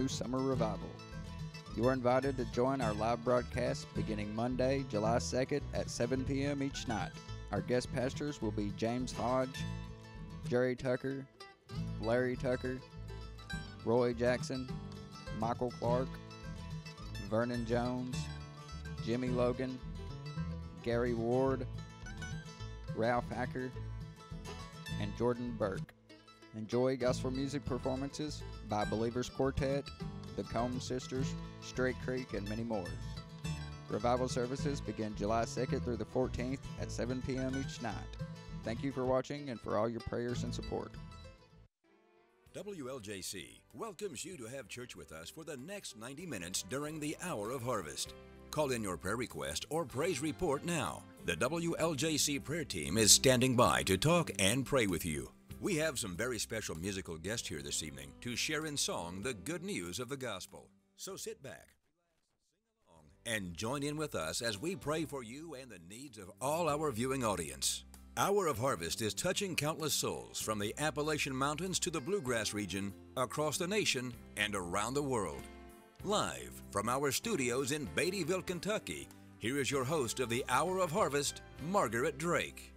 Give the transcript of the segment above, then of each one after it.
Summer Revival. You are invited to join our live broadcast beginning Monday, July 2nd at 7 p.m. each night. Our guest pastors will be James Hodge, Jerry Tucker, Larry Tucker, Roy Jackson, Michael Clark, Vernon Jones, Jimmy Logan, Gary Ward, Ralph Hacker, and Jordan Burke. Enjoy gospel music performances by Believers Quartet, the Combs Sisters, Straight Creek, and many more. Revival services begin July 2nd through the 14th at 7 p.m. each night. Thank you for watching and for all your prayers and support. WLJC welcomes you to have church with us for the next 90 minutes during the hour of harvest. Call in your prayer request or praise report now. The WLJC prayer team is standing by to talk and pray with you. We have some very special musical guests here this evening to share in song the good news of the gospel. So sit back, sing along, and join in with us as we pray for you and the needs of all our viewing audience. Hour of Harvest is touching countless souls from the Appalachian Mountains to the Bluegrass region, across the nation, and around the world. Live from our studios in Beattyville, Kentucky, here is your host of the Hour of Harvest, Margaret Drake.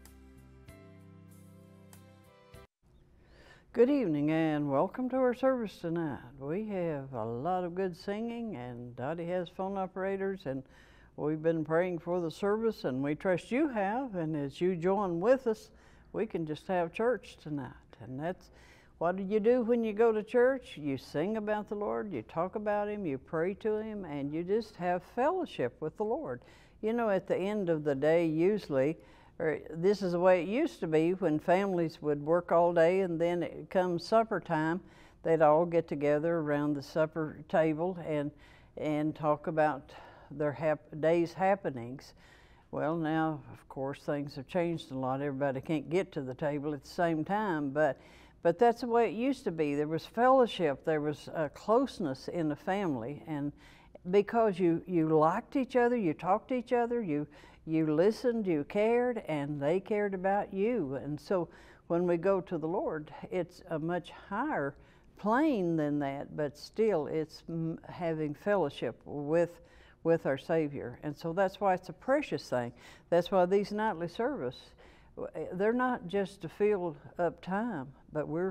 Good evening and welcome to our service tonight. We have a lot of good singing and Dottie has phone operators and we've been praying for the service and we trust you have, and as you join with us, we can just have church tonight. And that's, what do you do when you go to church? You sing about the Lord, you talk about Him, you pray to Him, and you just have fellowship with the Lord. You know, at the end of the day, usually, or this is the way it used to be when families would work all day and then it comes supper time, they'd all get together around the supper table and talk about their day's happenings. Well, now, of course, things have changed a lot. Everybody can't get to the table at the same time, but that's the way it used to be. There was fellowship, there was closeness in the family, and because you liked each other, you talked to each other, you listened, you cared, and they cared about you. And so when we go to the Lord, it's a much higher plane than that, but still it's having fellowship with our Savior. And so that's why it's a precious thing. That's why these nightly service, they're not just to fill up time, but we're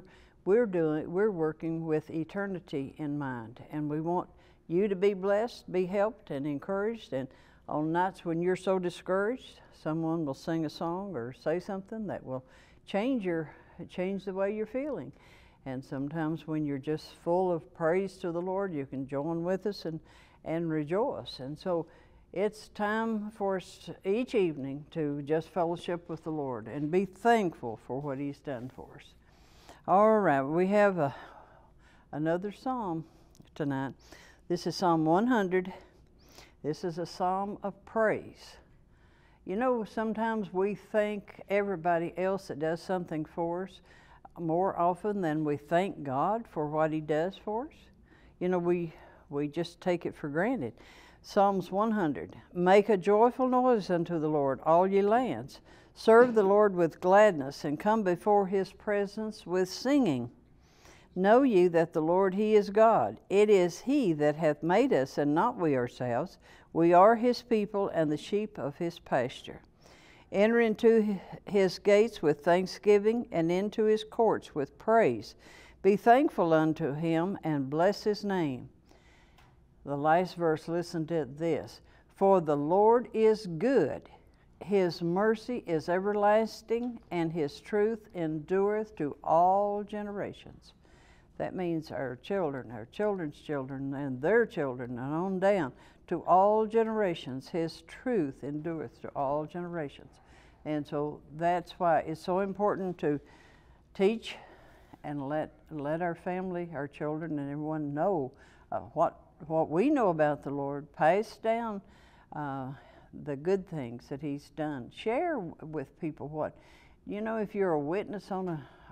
working with eternity in mind, and we want you to be blessed, be helped and encouraged. And on nights when you're so discouraged, someone will sing a song or say something that will change the way you're feeling. And sometimes when you're just full of praise to the Lord, you can join with us and rejoice. And so it's time for us each evening to just fellowship with the Lord and be thankful for what He's done for us. All right, we have another psalm tonight. This is Psalm 100. This is a psalm of praise. You know, sometimes we thank everybody else that does something for us more often than we thank God for what He does for us. You know, we just take it for granted. Psalms 100. Make a joyful noise unto the Lord, all ye lands. Serve the Lord with gladness, and come before His presence with singing. Know ye that the Lord, He is God. It is He that hath made us, and not we ourselves. We are His people, and the sheep of His pasture. Enter into His gates with thanksgiving, and into His courts with praise. Be thankful unto Him, and bless His name. The last verse, listen to this. For the Lord is good. His mercy is everlasting, and His truth endureth to all generations. That means our children, our children's children, and their children, and on down to all generations. His truth endureth to all generations. And so that's why it's so important to teach and let our family, our children, and everyone know what we know about the Lord. Pass down the good things that He's done. Share with people what, you know, if you're a witness on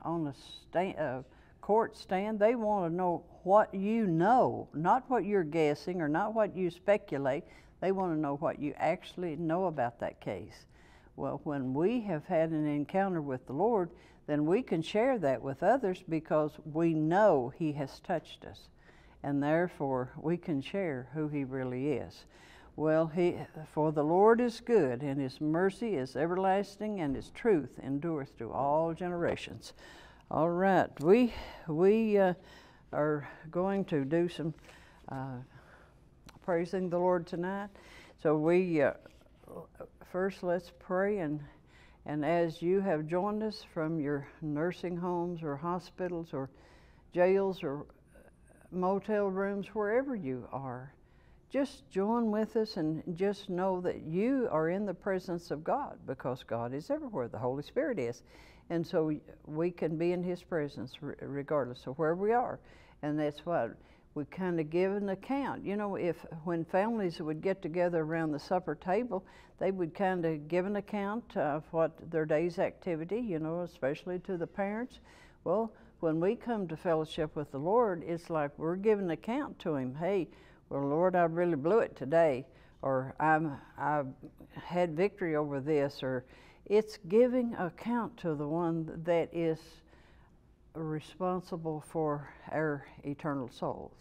a court stand, they want to know what you know, not what you're guessing or not what you speculate. They want to know what you actually know about that case. Well, when we have had an encounter with the Lord, then we can share that with others because we know He has touched us. and therefore we can share who He really is. Well, for the Lord is good, and His mercy is everlasting, and His truth endureth through all generations. All right, we are going to do some praising the Lord tonight. So we first let's pray, and as you have joined us from your nursing homes or hospitals or jails or motel rooms, wherever you are, just join with us and just know that you are in the presence of God, because God is everywhere. The Holy Spirit is. And so we can be in His presence regardless of where we are. And that's what we kind of give an account. You know, when families would get together around the supper table, they would kind of give an account of what their day's activity, you know, especially to the parents. Well, when we come to fellowship with the Lord, it's like we're giving an account to Him. Hey, well, Lord, I really blew it today, or I had victory over this, or it's giving account to the one that is responsible for our eternal souls.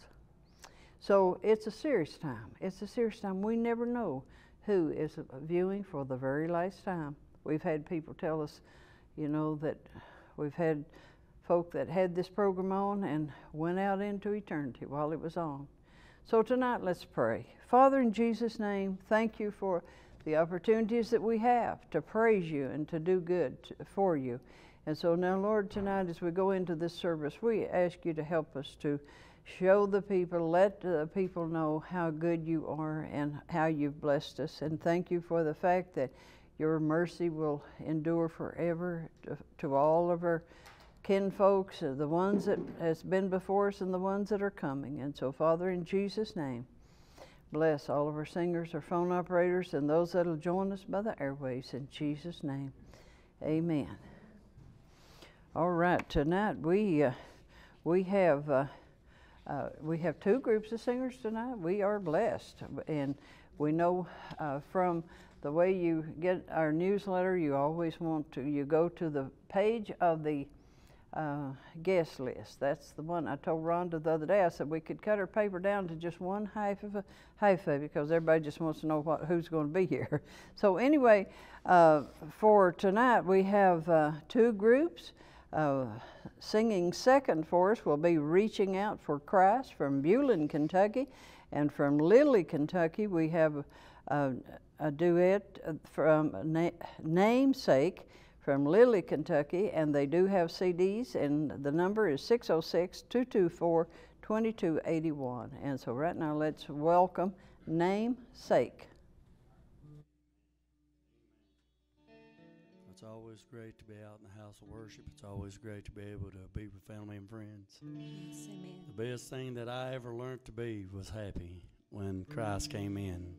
So it's a serious time. It's a serious time. We never know who is viewing for the very last time. We've had people tell us, you know, that we've had folk that had this program on and went out into eternity while it was on. So tonight, let's pray. Father, in Jesus' name, thank you for the opportunities that we have to praise you and to do good for you. And so now, Lord, tonight as we go into this service, we ask you to help us to show the people, let the people know how good you are and how you've blessed us. And thank you for the fact that your mercy will endure forever to all of our kinfolks, the ones that has been before us and the ones that are coming. And so, Father, in Jesus' name, bless all of our singers, our phone operators, and those that will join us by the airways. In Jesus' name, amen. All right, tonight we have two groups of singers tonight. We are blessed, and we know from the way you get our newsletter, you always want to, you go to the page of the guest list. That's the one I told Rhonda the other day. I said we could cut our paper down to just one half of it, because everybody just wants to know who's going to be here. So anyway, for tonight we have two groups. Singing second for us will be Reaching Out for Christ from Bulin, Kentucky, and from Lilly, Kentucky we have a duet from Namesake from Lilly, Kentucky, and they do have CDs, and the number is 606-224-2281. And so right now let's welcome Namesake. It's always great to be out in the house of worship. It's always great to be able to be with family and friends. Yes, amen. The best thing that I ever learned to be was happy when Christ came in.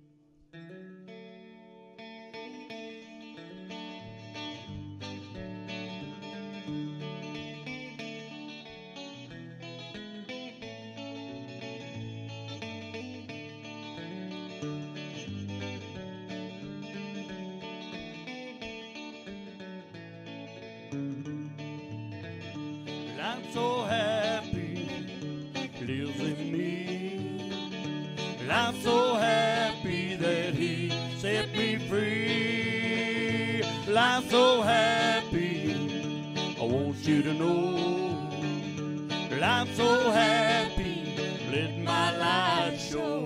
I'm so happy lives in me. I'm so happy that He set me free. I'm so happy, I want you to know. I'm so happy, let my light show.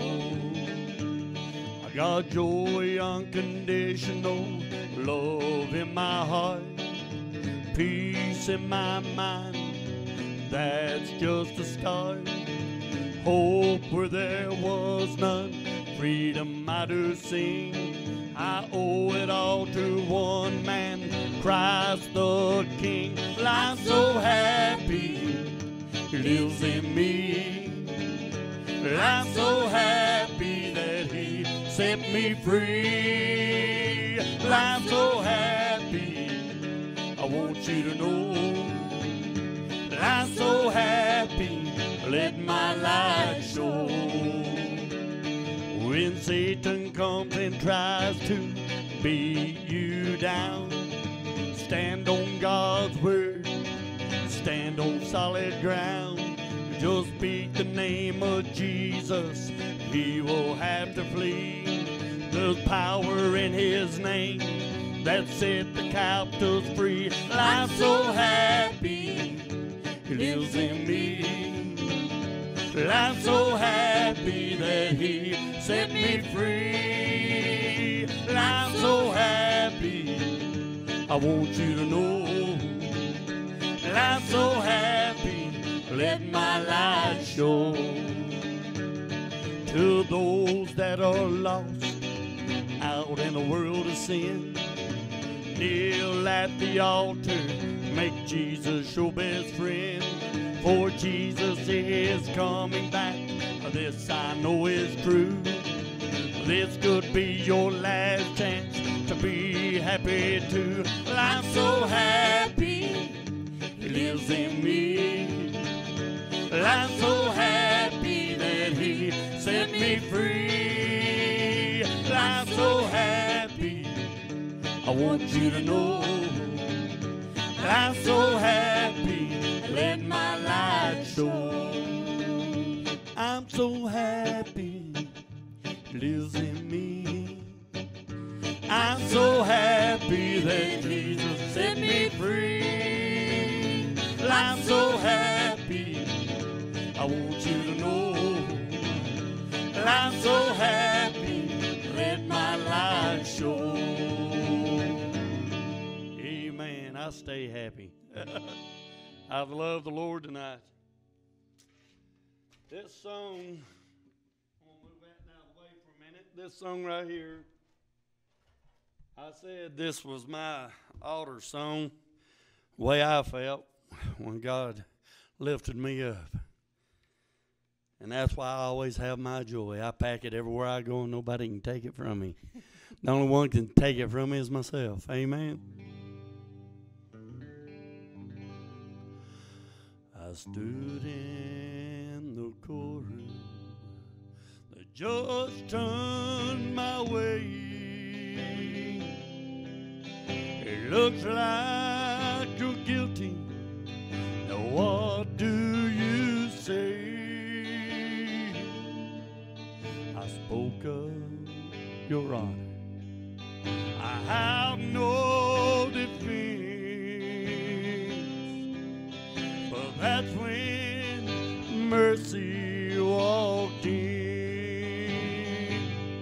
I got joy, unconditional love in my heart, peace in my mind. That's just a start. Hope where there was none, freedom I do sing. I owe it all to one man, Christ the King. Well, I'm so happy He lives in me. Well, I'm so happy that He set me free. Well, I'm so happy, I want you to know. I'm so happy, let my light show. When Satan comes and tries to beat you down, stand on God's word, stand on solid ground. Just speak the name of Jesus, he will have to flee. There's power in his name that set the captives free. I'm so happy he lives in me. I'm so happy that he set me free. I'm so happy, I want you to know. I'm so happy, let my light show. To those that are lost out in a world of sin, kneel at the altar, make Jesus your best friend. For Jesus is coming back, this I know is true. This could be your last chance to be happy too. Well, I'm so happy he lives in me. Well, I'm so happy that he set me free. Well, I'm so happy, I want you to know. I'm so happy, let my light show. I'm so happy, he lives in me. I'm so happy that Jesus set me free. Well, I'm so happy, I want you to know. Well, I'm so happy, let my light show. Amen. I stay happy. I love the Lord tonight. This song, I'm going to move that out of the way for a minute. This song right here, I said this was my altar song, the way I felt when God lifted me up. And that's why I always have my joy. I pack it everywhere I go and nobody can take it from me. The only one can take it from me is myself. Amen. I stood in the courtroom, the judge turned my way. It looks like you're guilty, now what do you say? I spoke up, Your Honor, I have no defense. That's when mercy walked in.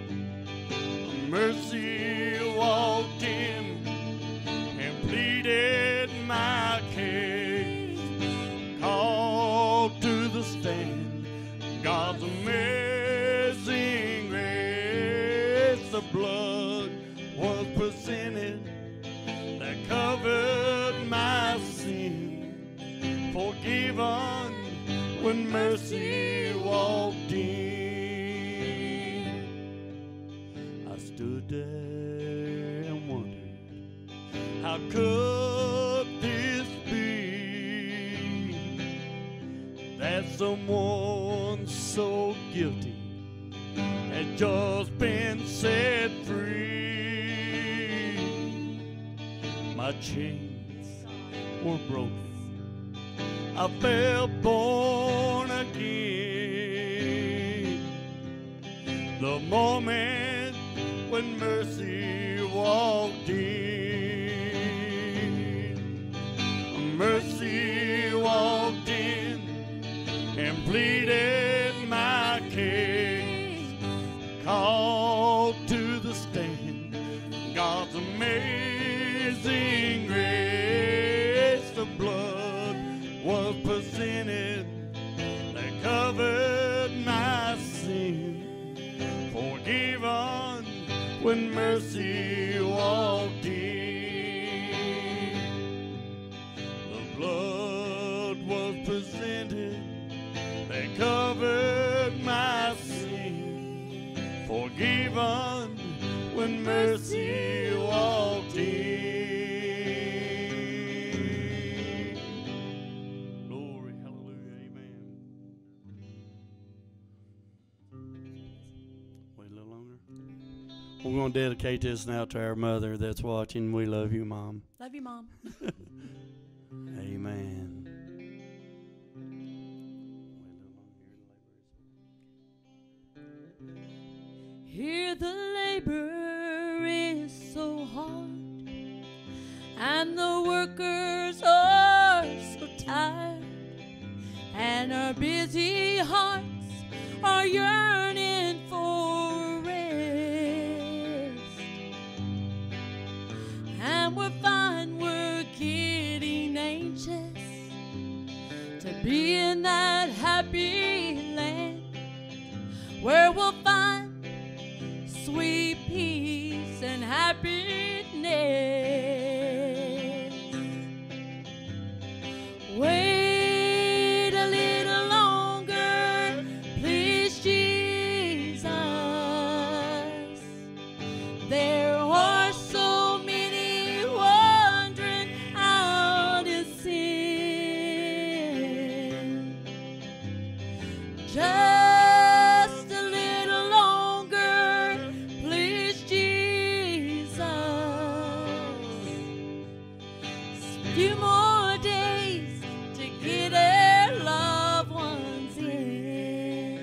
Mercy walked in and pleaded my case. Called to the stand God's amazing grace. The blood was presented that covered my sin. Forgiven when mercy walked in. I stood there and wondered, how could this be? That someone so guilty had just been set free. My chains were broken, I felt born again. The moment when mercy walked in. Mercy walked in and pleaded my case. Called to the stand God's amazing grace. The blood was presented that covered my sin. Forgiven when mercy walked in. The blood was presented that covered my sin. Forgiven when mercy walked in. We're going to dedicate this now to our mother that's watching. We love you, Mom. Love you, Mom. Amen. where the labor is so hard and the workers are so tired, and our busy hearts are yearning for rest, and we're fine, we're getting anxious to be in that happy land where we'll find sweet peace and happiness. Wait a little longer, please, Jesus. There are so many wandering out in sin. Just a little longer, please, Jesus. A few more days to get our loved ones in.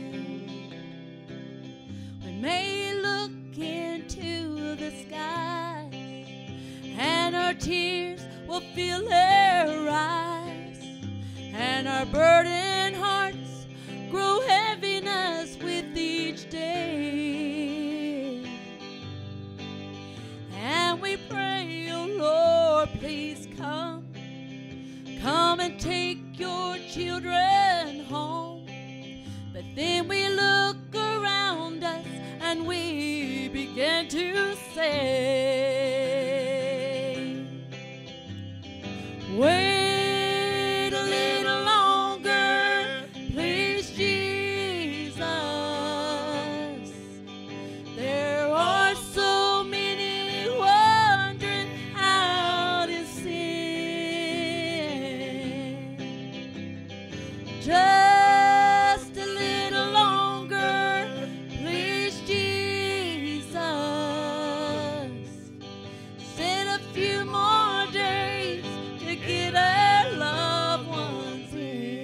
We may look into the sky and our tears will fill our eyes, and our burdened hearts grow heaviness with each day. And we pray, oh Lord, please come and take your children home. But then we look around us and we begin to say, wait a little longer, please, Jesus. There are so many wandering out in sin. Just a little longer, please, Jesus. Said a few more days to get our loved ones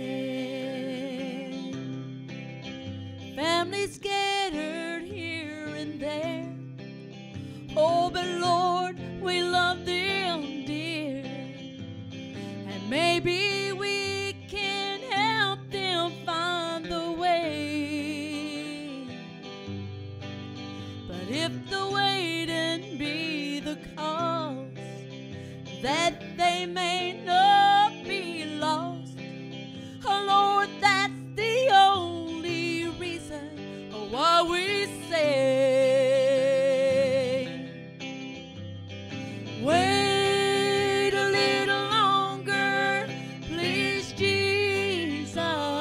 in. Families scattered here and there. Oh, but Lord, we love them dear. And maybe we can help them find the way. But if the waiting be the cause that they may not be lost, oh Lord, that's the only reason why we say, wait a little longer, please, Jesus.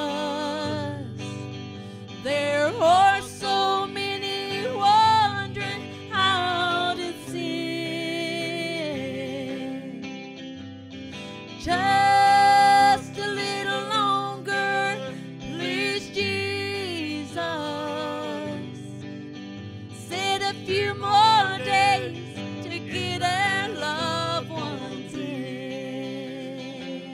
There are so many wandering out in sin. Just a little longer, please, Jesus. Said a few more days to get our loved ones in.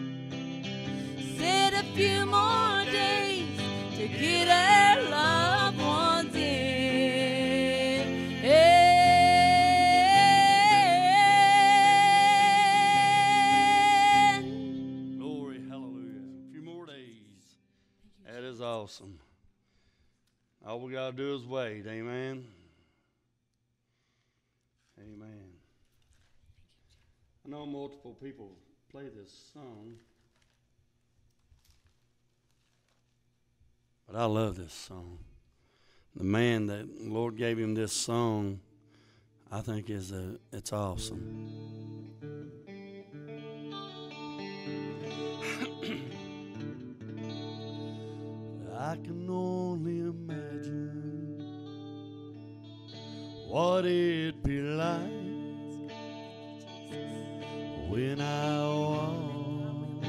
Said a few more days to get our loved ones in. Glory, hallelujah. A few more days. That is awesome. All we got to do is wait. Amen. Amen. I know multiple people play this song, but I love this song. The man that the Lord gave him this song, I think it's awesome. I can only imagine what it'd be like when I walk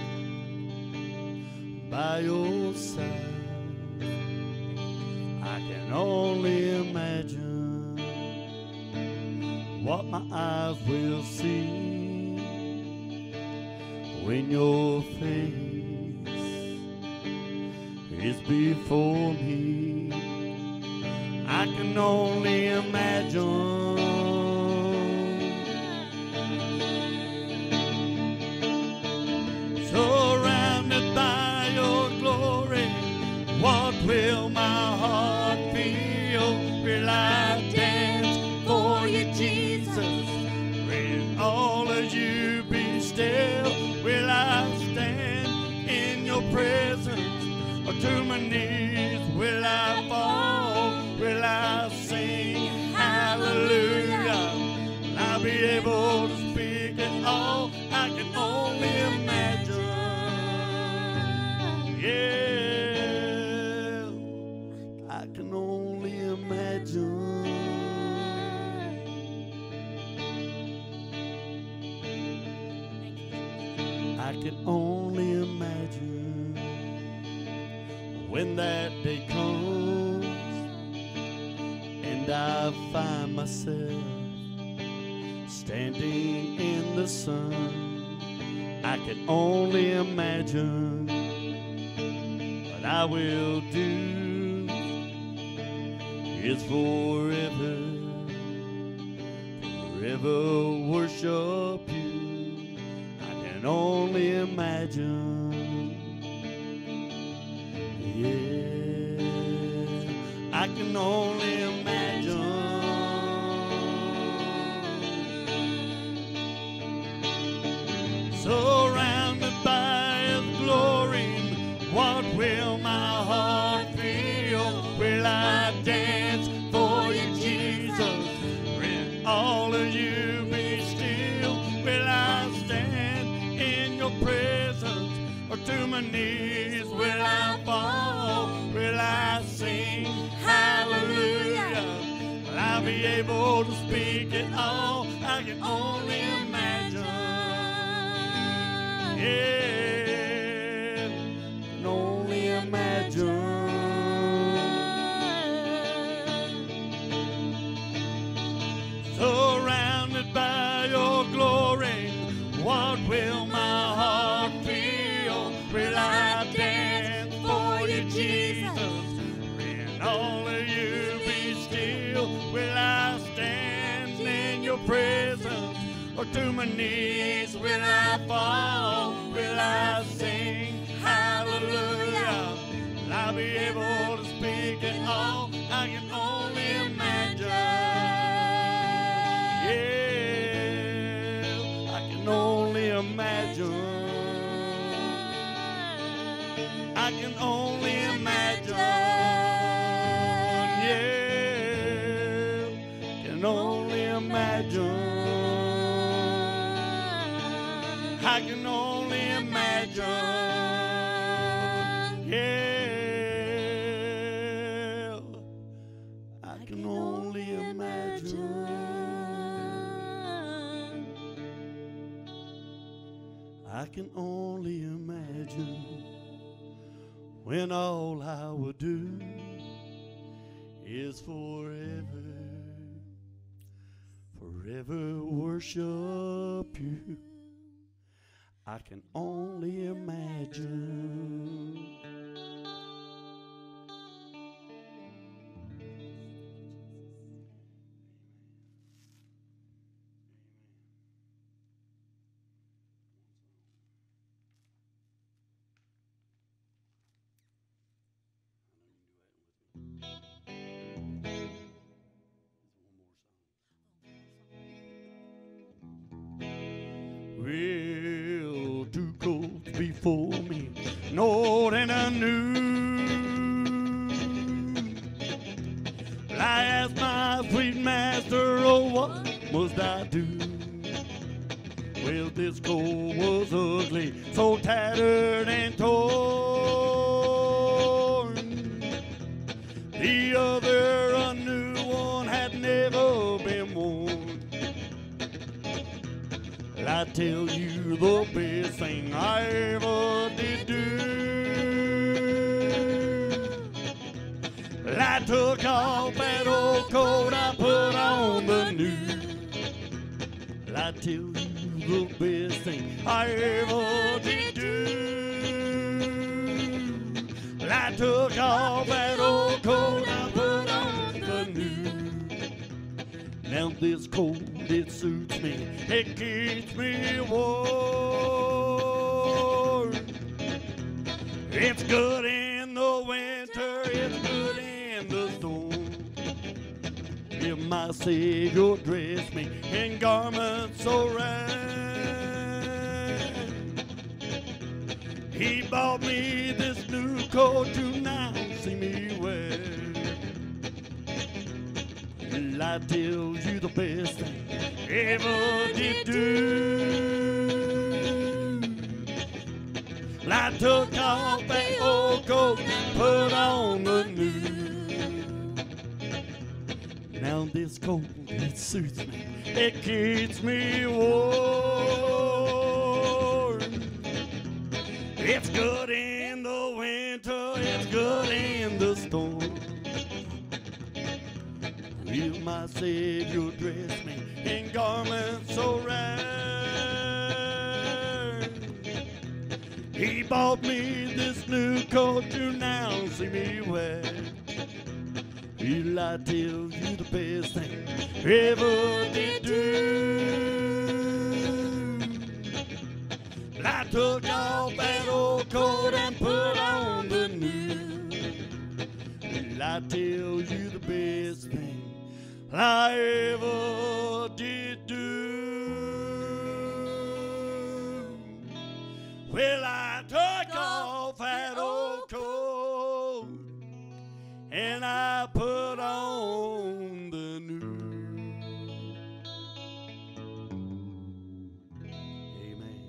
by your side. I can only imagine what my eyes will see when your face is before me. I can only imagine. Surrounded by your glory, what will my heart feel? Will I dance for you, Jesus? Will all of you be still? Will I stand in your presence? Or to my knees will I fall? Will I sing hallelujah? Will I be able to speak at all? I can only imagine. Yeah, I can only imagine. I can only imagine when that day comes and I find myself standing in the sun. I can only imagine what I will do is forever, forever worship you. I can only imagine. Yeah, I can only imagine. Surrounded by His glory, what will my heart feel? Will I dance for you, Jesus? Will all of you be still? Will I stand in your presence? Or to my knees will I fall? Will I sing hallelujah? Will I be able to speak at all? I can only imagine. Yeah, can only imagine. Surrounded by your glory, what will my heart feel? Will I dance for you, Jesus? Will all of you be still? Will I stand in your presence? Or to my knees will I fall? Will I sing hallelujah? Will I be able to speak at all? I can only imagine. Yeah, I can only imagine. I can only imagine. Yeah, can only imagine. I can only imagine. Yeah, I can only imagine. I can only imagine when all I would do is forever, forever worship you. I can only imagine. Well, 2 coats before me, more than I knew. Well, I asked my sweet master, oh, what must I do? Well, this coat was ugly, so tattered and torn. The other, a new one, had never been worn. I tell you the best thing I ever did do. Well, I took off that old coat, I put on the new. Well, I tell you the best thing I ever did do. Well, I took off that old coat, I put on the new. this cold, it suits me. It keeps me warm. It's good in the winter, it's good in the storm. If my Savior dress me in garments so red, He bought me this new coat to now see me wear. Well, I tell you the best thing ever did do. Well, I took off that old coat and put on the new. Now this coat, it suits me, it keeps me warm. It's good in the winter, it's good in the storm. Will my Savior dress me in garments so rare? He bought me this new coat to now see me wear. Will I tell you the best thing ever did do? I took off that old coat and put on the new. Will I tell you the best thing I ever did do? Well, I took off that old coat and I put on the new. Amen.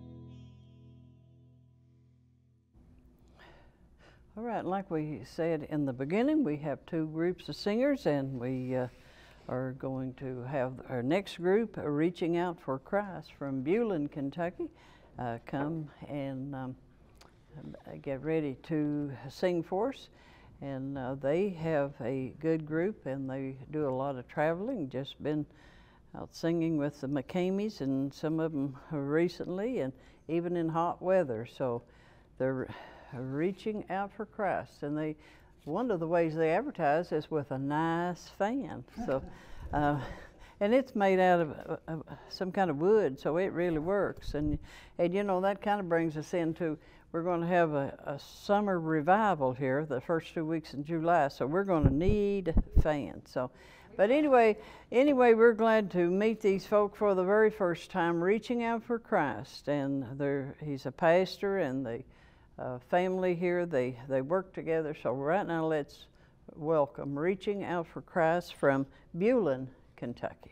All right, like we said in the beginning, we have two groups of singers, and we are going to have our next group, Reaching Out for Christ from Bulin, Kentucky, come and get ready to sing for us. And they have a good group, and they do a lot of traveling, just been out singing with the McCameys and some of them recently, and even in hot weather. So they're reaching out for Christ, and they, one of the ways they advertise is with a nice fan. So, and it's made out of some kind of wood, so it really works. And you know, that kind of brings us into, we're going to have a summer revival here the first 2 weeks in July, so we're going to need fans. So, but anyway, we're glad to meet these folk for the very first time, Reaching Out for Christ. And he's a pastor, and the family here, they work together. So right now, let's welcome Reaching Out for Christ from Bulin, Kentucky.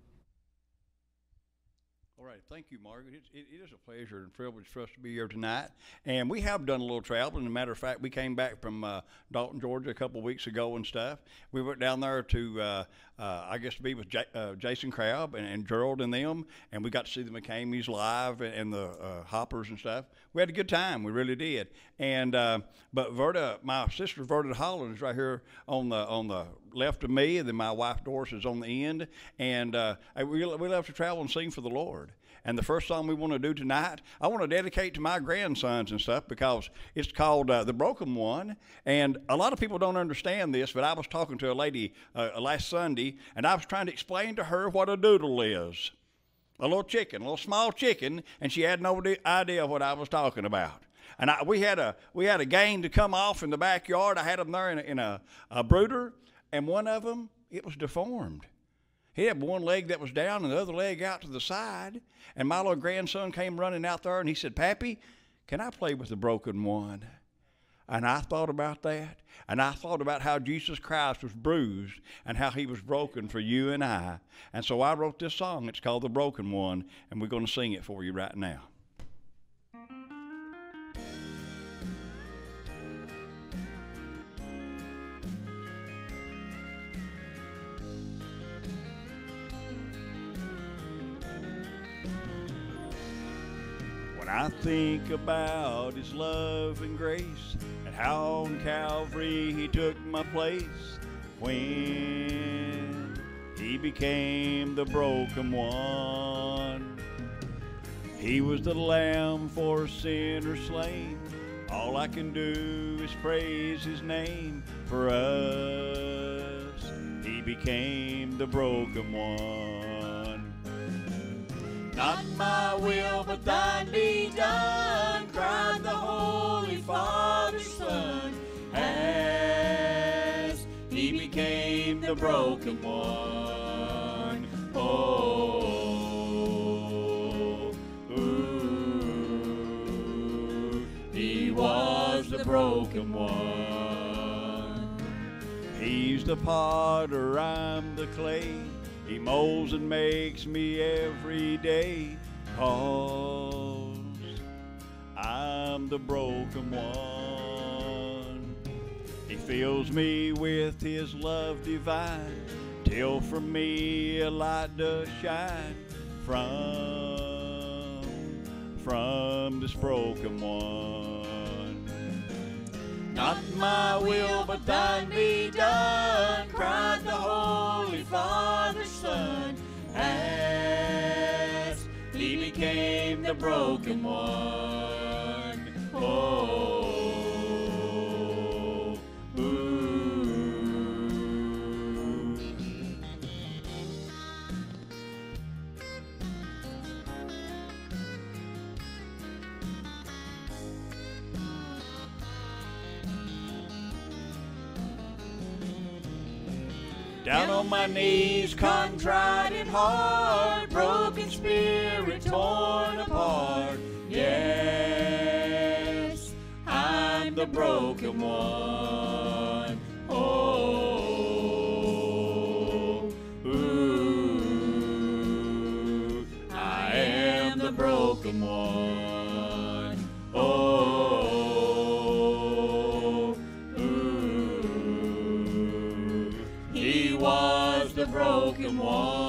All right, thank you, Margaret. It is a pleasure and privilege for us to be here tonight. And we have done a little traveling. As a matter of fact, we came back from Dalton, Georgia a couple of weeks ago and stuff. We went down there to, I guess, to be with Jason Crabb and Gerald and them, and we got to see the McCameys live and the Hoppers and stuff. We had a good time. We really did. And but Verda, my sister Verda Holland is right here on the left of me, and then my wife Doris is on the end. And we love to travel and sing for the Lord. And the first song we want to do tonight, I want to dedicate to my grandsons and stuff, because it's called The Broken One. And a lot of people don't understand this, but I was talking to a lady last Sunday, and I was trying to explain to her what a doodle is. A little chicken, a little small chicken, and she had no idea what I was talking about. And we had a gang to come off in the backyard. I had them there in a brooder, and one of them, it was deformed. He had one leg that was down and the other leg out to the side. And my little grandson came running out there, and he said, "Pappy, can I play with the broken one?" And I thought about that. And I thought about how Jesus Christ was bruised and how he was broken for you and I. And so I wrote this song. It's called The Broken One, and we're going to sing it for you right now. When I think about his love and grace, and how on Calvary he took my place, when he became the broken one, he was the lamb for sinners slain. All I can do is praise his name. For us he became the broken one. Not my will, but thine be done, cried the Holy Father's Son, as he became the broken one. Oh, ooh, he was the broken one. He's the potter, I'm the clay. He molds and makes me every day, 'cause I'm the broken one. He fills me with his love divine, till from me a light does shine from this broken one. Not my will, but thine be done, cried the Holy Father's Son, as he became the broken one. Oh, ooh. Down on my knees, contrite and hard, broken spirit torn apart. Yes, I'm the broken one. Oh, ooh, I am the broken one. Oh, ooh, he was the broken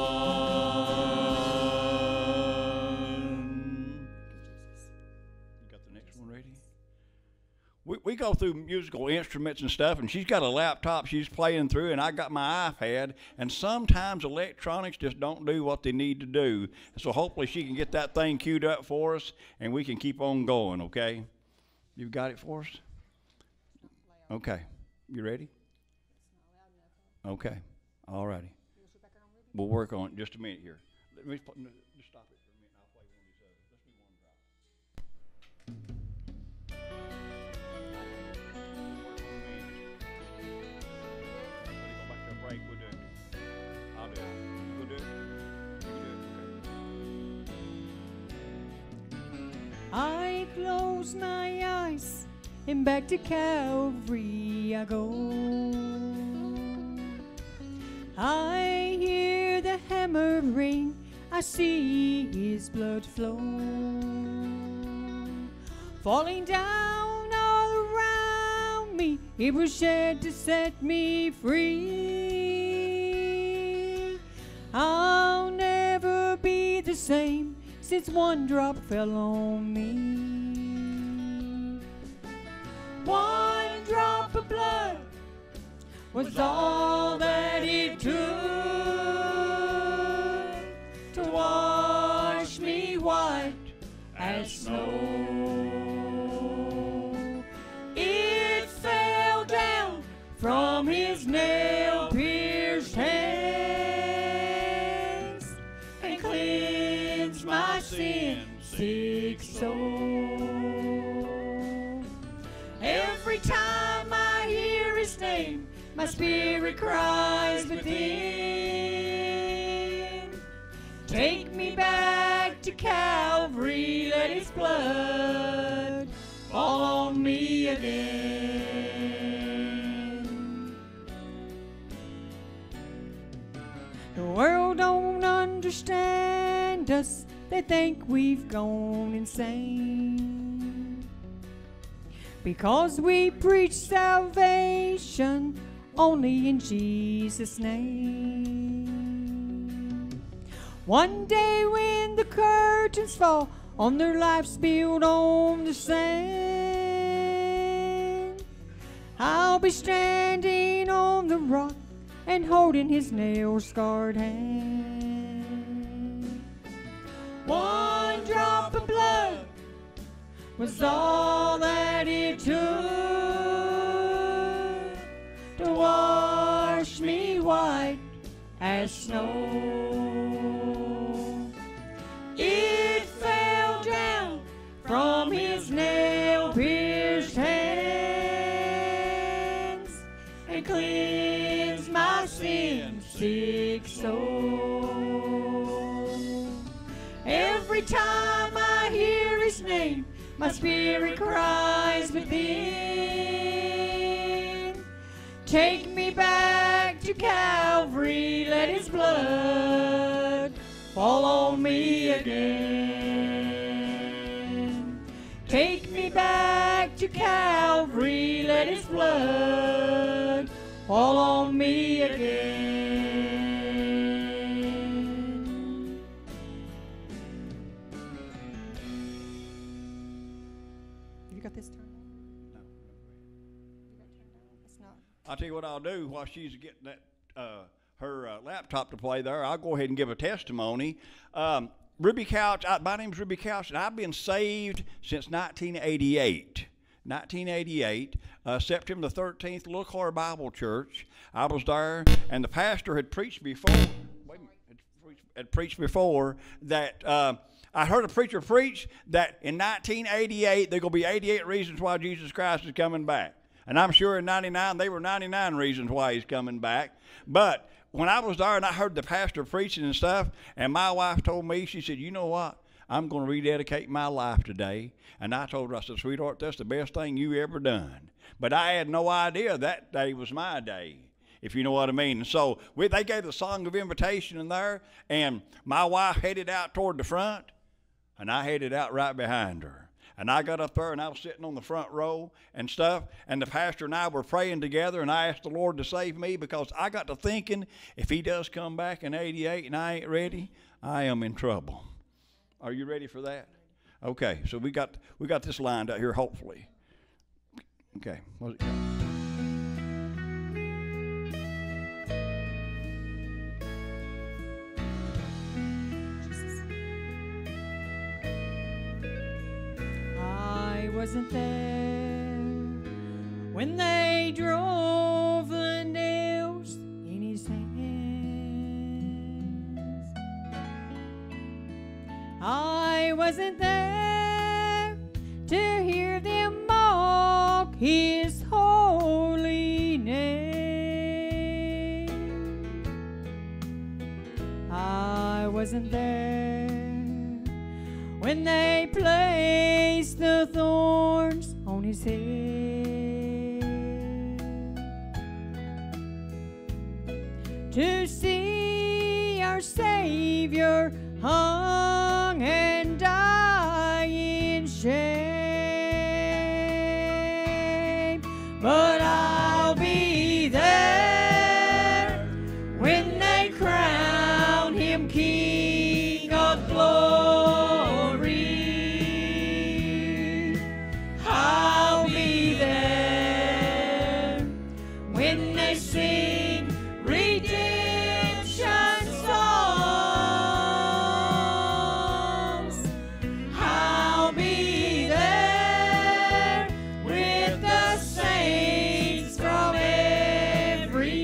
one. You got the next one ready? We go through musical instruments and stuff, and she's got a laptop she's playing through, and I got my iPad, and sometimes electronics just don't do what they need to do. So hopefully she can get that thing queued up for us, and we can keep on going, okay? You got it for us? Okay. You ready? Okay. All righty. We'll work on it in just a minute here. Let me just stop it for a minute, and I'll play one of these others. Let's do one drop. Go back to a break. We'll do it. I'll do it. We'll do it. You can do it. Okay. I close my eyes and back to Calvary I go. I hear the hammer ring, I see his blood flow, falling down all around me. It was shed to set me free. I'll never be the same since one drop fell on me. One drop of blood was all that it took to wash me white as snow. It fell down from his nail-pierced hands and cleansed my sin-sick soul. Every time I hear his name, my spirit cries within. Take me back to Calvary, let his blood fall on me again. The world don't understand us, they think we've gone insane, because we preach salvation only in Jesus' name. One day when the curtains fall on their lives built on the sand, I'll be standing on the rock and holding his nail-scarred hand. One drop of blood was all that it took to wash me white as snow. It fell down from his nail-pierced hands and cleansed my sin-sick soul. Every time I hear his name, my spirit cries within. Take me back to Calvary, let his blood fall on me again. Take me back to Calvary, let his blood fall on me again. You got this turned on? No. You got it turned on? It's not. I'll tell you what I'll do while she's getting that her laptop to play there. I'll go ahead and give a testimony. Ruby Couch, my name's Ruby Couch, and I've been saved since 1988. 1988, September the 13th, Little Car Bible Church. I was there, and the pastor had preached before. Had preached before that. I heard a preacher preach that in 1988 there are going to be 88 reasons why Jesus Christ is coming back. And I'm sure in 99 they were 99 reasons why he's coming back. But when I was there and I heard the pastor preaching and stuff, and my wife told me, she said, you know what? I'm going to rededicate my life today. And I told her, I said, sweetheart, that's the best thing you ever done. But I had no idea that day was my day, if you know what I mean. And so they gave the song of invitation in there, and my wife headed out toward the front, and I headed out right behind her. And I got up there, and I was sitting on the front row and stuff, and the pastor and I were praying together, and I asked the Lord to save me because I got to thinking, if he does come back in 88 and I ain't ready, I am in trouble. Are you ready for that? Okay, so we got this lined out here, hopefully. Okay, what's it got? I wasn't there when they drove the nails in his hands. I wasn't there to hear them mock his holy name. I wasn't there when they placed the thorns on his head, to see our Savior hung and die in shame. But I'll be there when they crown him King of Glory. I'll be there when they sing redemption songs. I'll be there with the saints from every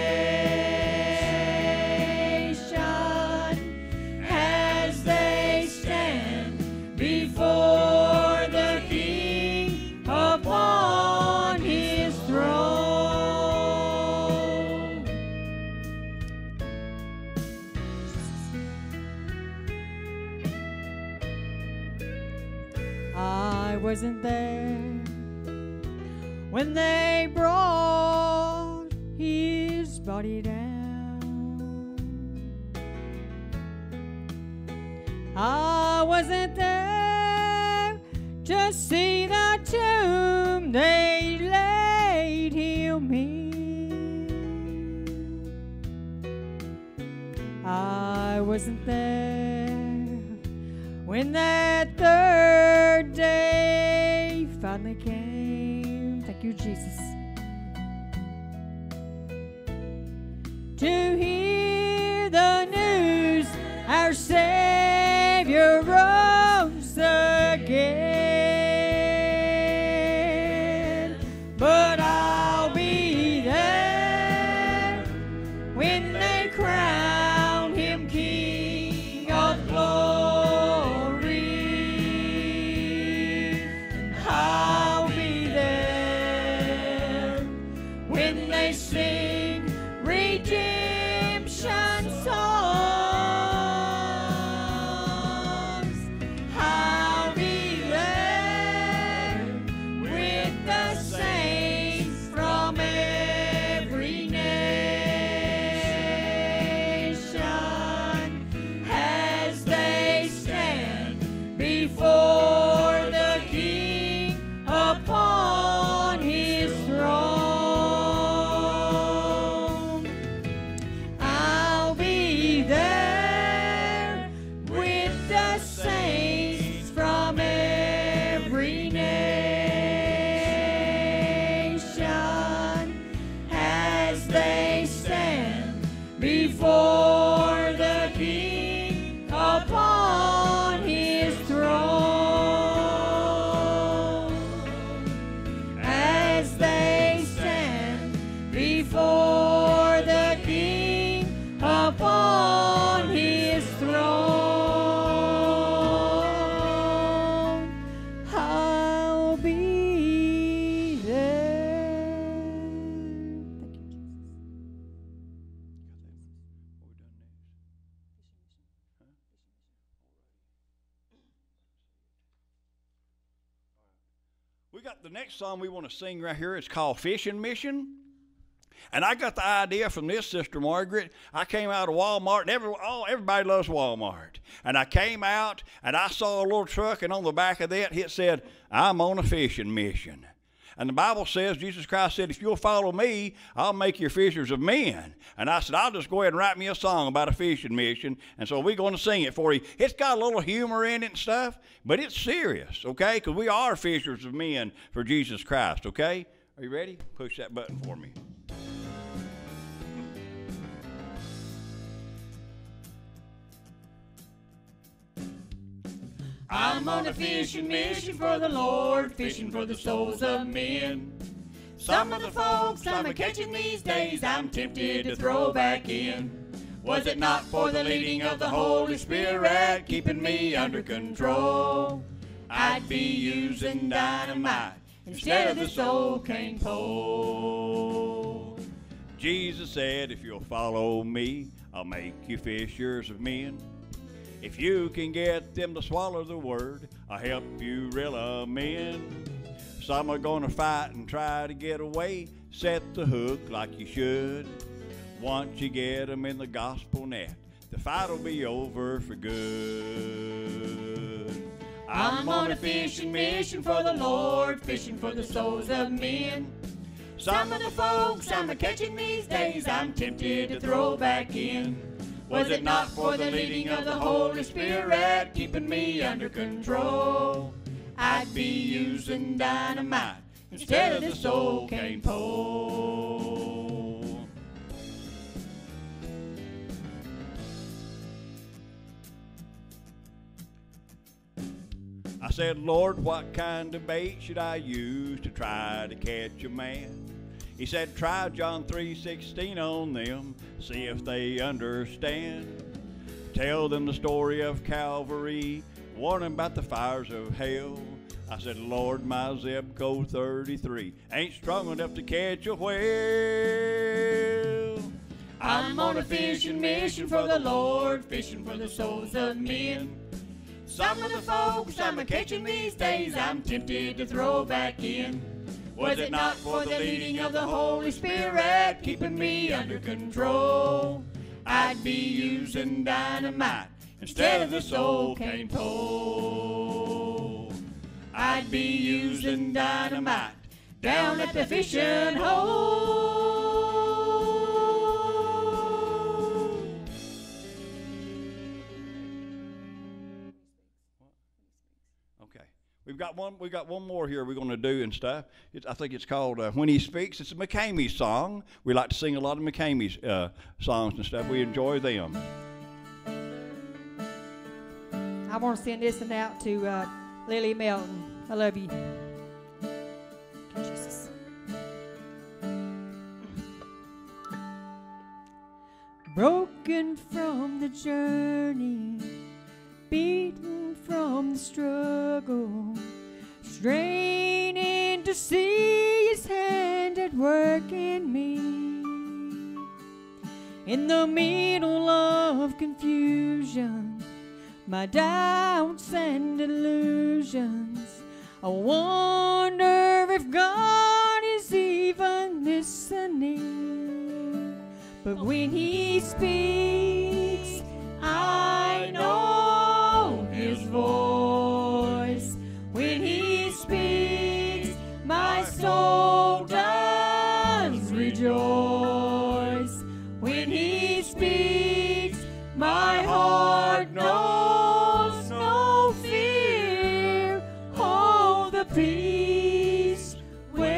nation as they stand before the King upon his throne. I wasn't there when they brought his body down. I wasn't there to see the tomb they laid him in. I wasn't there when that third day finally came. Thank you, Jesus. To hear the news our Savior rose again. But I'll be there when they cry before the King upon his throne. As they stand before the King upon his throne, I'll be there. Thank you, Jesus. We got the next song we want to sing right here. It's called Fishing Mission. And I got the idea from this, Sister Margaret. I came out of Walmart, and everybody loves Walmart. And I came out, and I saw a little truck, and on the back of that, it said, I'm on a fishing mission. And the Bible says, Jesus Christ said, if you'll follow me, I'll make you fishers of men. And I said, I'll just go ahead and write me a song about a fishing mission. And so we're going to sing it for you. It's got a little humor in it and stuff, but it's serious, okay? Because we are fishers of men for Jesus Christ, okay? Are you ready? Push that button for me. I'm on a fishing mission for the Lord, fishing for the souls of men. Some of the folks I'm a-catching these days, I'm tempted to throw back in. Was it not for the leading of the Holy Spirit, keeping me under control, I'd be using dynamite instead of this old cane pole. Jesus said, if you'll follow me, I'll make you fishers of men. If you can get them to swallow the word, I'll help you reel 'em in. Some are gonna fight and try to get away. Set the hook like you should. Once you get 'em in the gospel net, the fight will be over for good. I'm on a fishing mission for the Lord, fishing for the souls of men. Some of the folks I'm a-catching these days, I'm tempted to throw back in. Was it not for the leading of the Holy Spirit, keeping me under control, I'd be using dynamite instead of this old cane pole. I said, Lord, what kind of bait should I use to try to catch a man? He said, try John 3:16 on them, see if they understand. Tell them the story of Calvary, warn them about the fires of hell. I said, Lord, my zip code 33 ain't strong enough to catch a whale. I'm on a fishing mission for the Lord, fishing for the souls of men. Some of the folks I'm a-catching these days, I'm tempted to throw back in. Was it not for the leading of the Holy Spirit, keeping me under control, I'd be using dynamite instead of this old cane pole. I'd be using dynamite down at the fishing hole. We got one more here we're going to do and stuff. I think it's called When He Speaks. It's a McCamey song. We like to sing a lot of McCamey's songs and stuff. We enjoy them. I want to send this one out to Lily Melton. I love you. Jesus. Broken from the journey, beaten from the struggle, straining to see His hand at work in me. In the middle of confusion, my doubts and illusions, I wonder if God is even listening. But when He speaks, I know His voice. When He speaks, my soul does rejoice. When He speaks, my heart knows no fear. Oh, the peace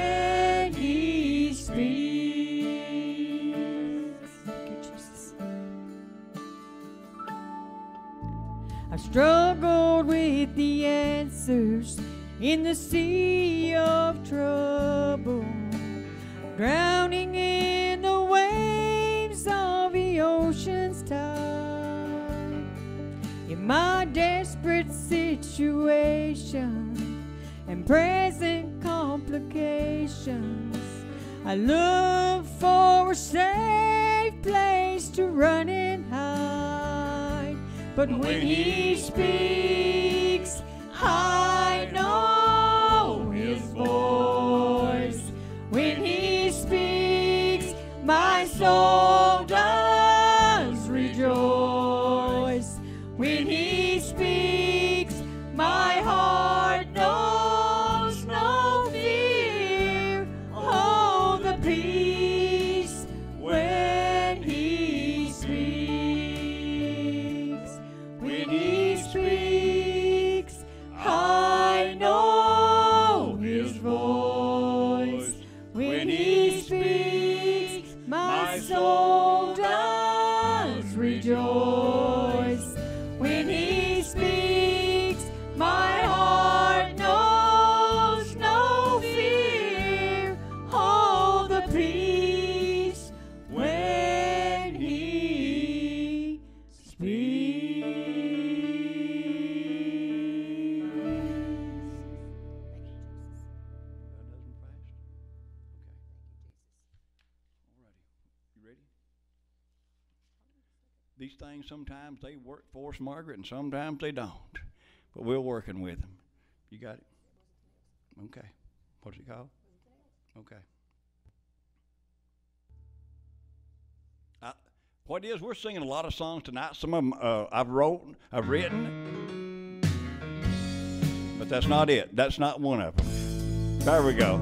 when He speaks. Thank you, Jesus. I struggled with the answers in the sea of trouble, drowning in the waves of the ocean's tide. In my desperate situation and present complications, I look for a safe place to run and hide. But when He speaks, I know His voice. When He speaks, my soul does rejoice. When He speaks, my heart knows no fear. Oh, the peace when He speaks. When He speaks, I know His voice. When He speaks, my soul does rejoice. When He speaks, my heart knows no fear. Oh, the peace when He speaks. You ready? These things, sometimes they work for us, Margaret, and sometimes they don't. But we're working with them. You got it? Okay. What's it called? Okay. What it is, we're singing a lot of songs tonight. Some of them I've written, but that's not it. That's not one of them. There we go.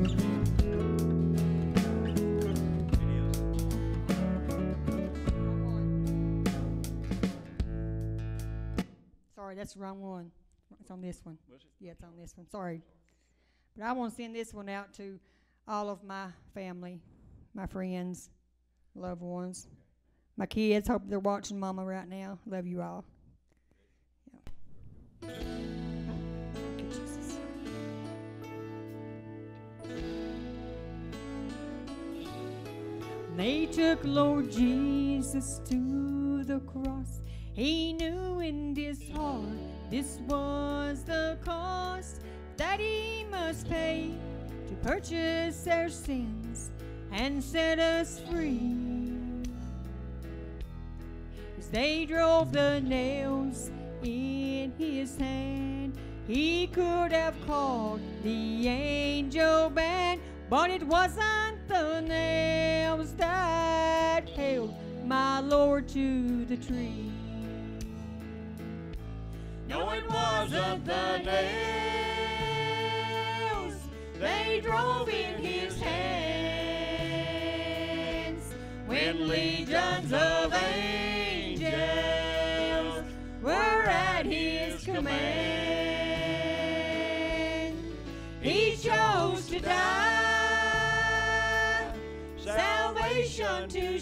Sorry, that's the wrong one. It's on this one. Was it? Yeah, it's on this one. Sorry. But I want to send this one out to all of my family, my friends, loved ones, my kids. Hope they're watching Mama right now. Love you all. Yeah. Thank you, Jesus. They took Lord Jesus to the cross. He knew in his heart this was the cost that He must pay to purchase our sins and set us free. As they drove the nails in His hand, He could have called the angel band, but it wasn't the nails that held my Lord to the tree. No, it wasn't the nails they drove in His hands when legions of angels were at His command. He chose to die, salvation to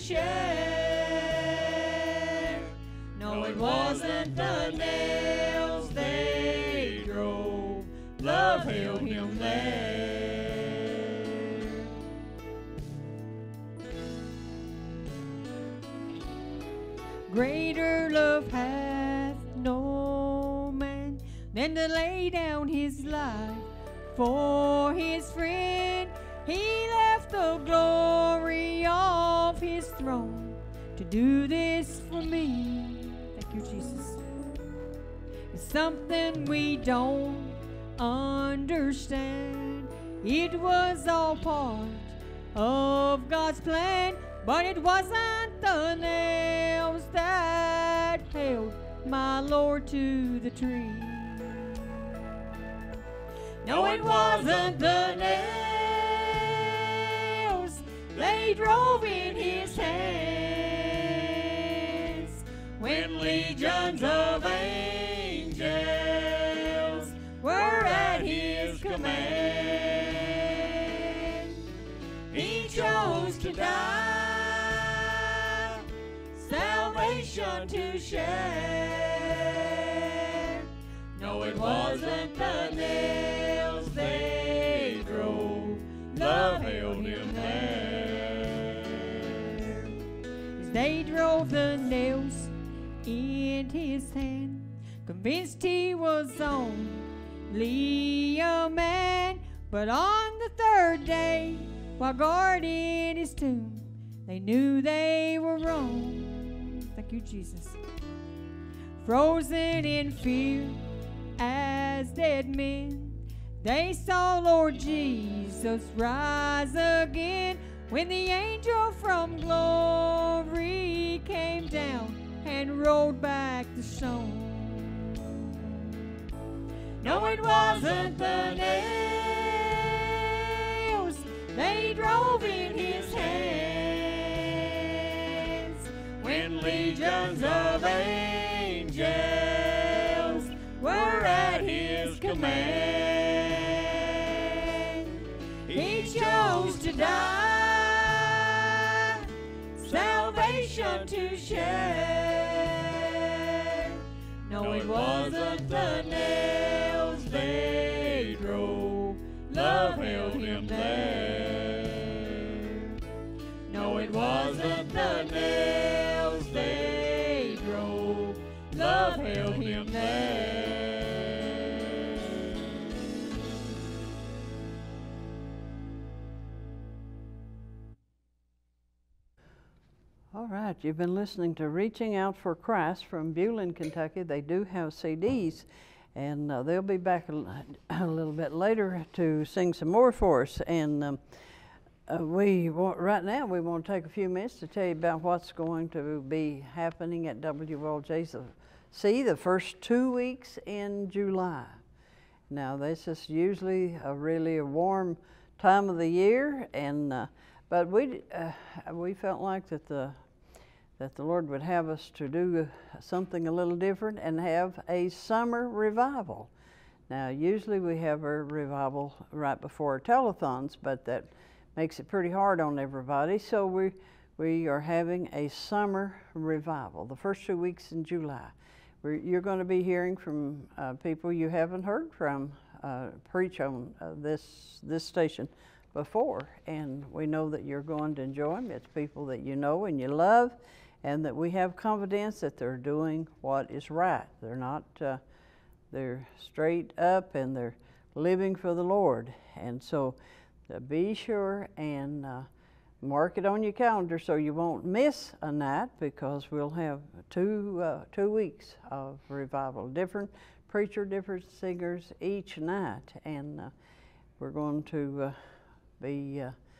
share. No, it wasn't the nails they drove, love held Him there. Greater love hath no man than to lay down his life for his friend. He left the glory of His throne to do this for me. Thank you, Jesus. It's something we don't understand. It was all part of God's plan, but it wasn't the nails that held my Lord to the tree. No, it wasn't the nails they drove in His hands when legions of angels were at His command. He chose to die, salvation to share. No, it wasn't the nails they drove, love held him there. As they drove the nails in his hand, convinced he was only a man. But on the third day, while guarding his tomb, they knew they were wrong. Thank you, Jesus. Frozen in fear as dead men, they saw Lord Jesus rise again. When the angel from glory came down and rolled back the stone. No, it wasn't the nails they drove in his hands. When legions of angels were at his command, he chose to die, salvation to share. No, it wasn't the nails they drove, love held him there. No, it wasn't the nails they drove, love held him there. All right, you've been listening to Reaching Out for Christ from Bulin, Kentucky. They do have CDs, and they'll be back a little bit later to sing some more for us. And right now we want to take a few minutes to tell you about what's going to be happening at WLJC the first 2 weeks in July. Now, this is usually really a warm time of the year, and but we felt like that the Lord would have us to do something a little different and have a summer revival. Now, usually we have a revival right before our telethons, but that makes it pretty hard on everybody. So we are having a summer revival the first 2 weeks in July. You're going to be hearing from people you haven't heard from preach on this station before, and we know that you're going to enjoy them. It's people that you know and you love, and that we have confidence that they're doing what is right. They're not, they're straight up and they're living for the Lord. And so be sure and mark it on your calendar so you won't miss a night, because we'll have two weeks of revival. Different preacher, different singers each night, and we're going to be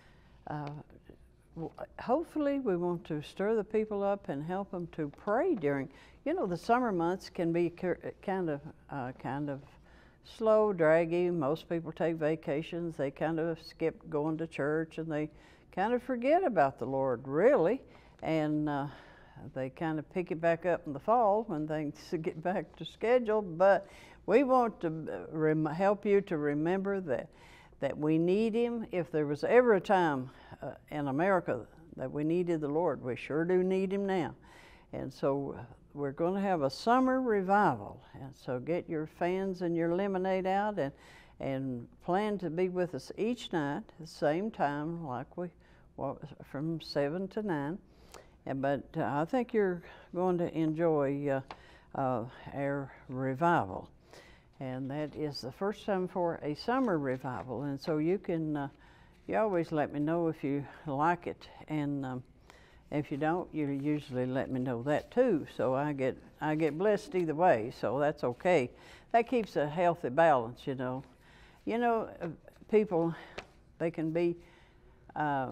hopefully we want to stir the people up and help them to pray during, the summer months can be kind of slow, draggy. Most people take vacations. They kind of skip going to church, and they kind of forget about the Lord, really, and they kind of pick it back up in the fall when things get back to schedule. But we want to help you to remember that we need Him. If there was ever a time in America that we needed the Lord, we sure do need Him now. And so we're going to have a summer revival. And so get your fans and your lemonade out and plan to be with us each night at the same time, like from 7 to 9. But I think you're going to enjoy our revival. And that is the first time for a summer revival. And so you can, you always let me know if you like it. And if you don't, you usually let me know that too. So I get blessed either way, so that's okay. That keeps a healthy balance, people, they can be, a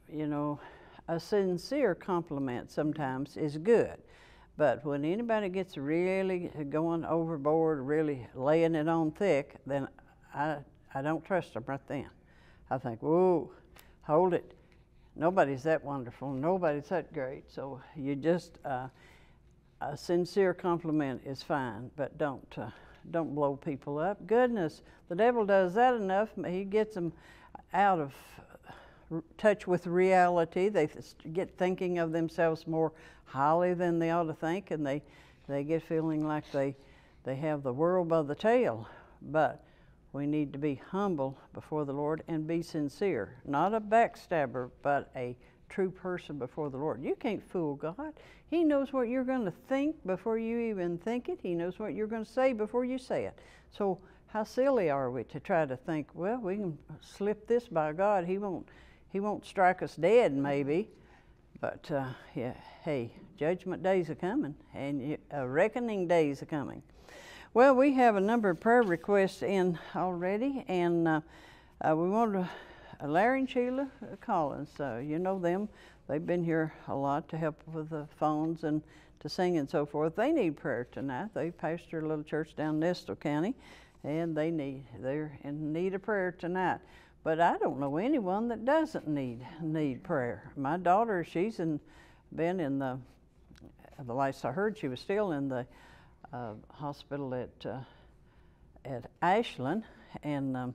sincere compliment sometimes is good. But when anybody gets really going overboard, really laying it on thick, then I don't trust them right then. I think, whoa, hold it. Nobody's that wonderful. Nobody's that great. So you just, a sincere compliment is fine, but don't blow people up. Goodness, the devil does that enough. He gets them out of touch with reality. They get thinking of themselves more highly than they ought to think, and they get feeling like they they have the world by the tail, but we need to be humble before the Lord and be sincere. Not a backstabber, but a true person before the Lord. You can't fool God. He knows what you're going to think before you even think it. He knows what you're going to say before you say it. So how silly are we to try to think, well, we can slip this by God. He won't strike us dead, maybe. But yeah, hey, judgment days are coming, and reckoning days are coming. Well, we have a number of prayer requests in already, and we want to, Larry and Sheila Collins, you know them. They've been here a lot to help with the phones and to sing and so forth. They need prayer tonight. They pastor a little church down Nestor County, and they're in need of prayer tonight. But I don't know anyone that doesn't need prayer. My daughter, she's been in the last I heard, she was still in the hospital at Ashland, and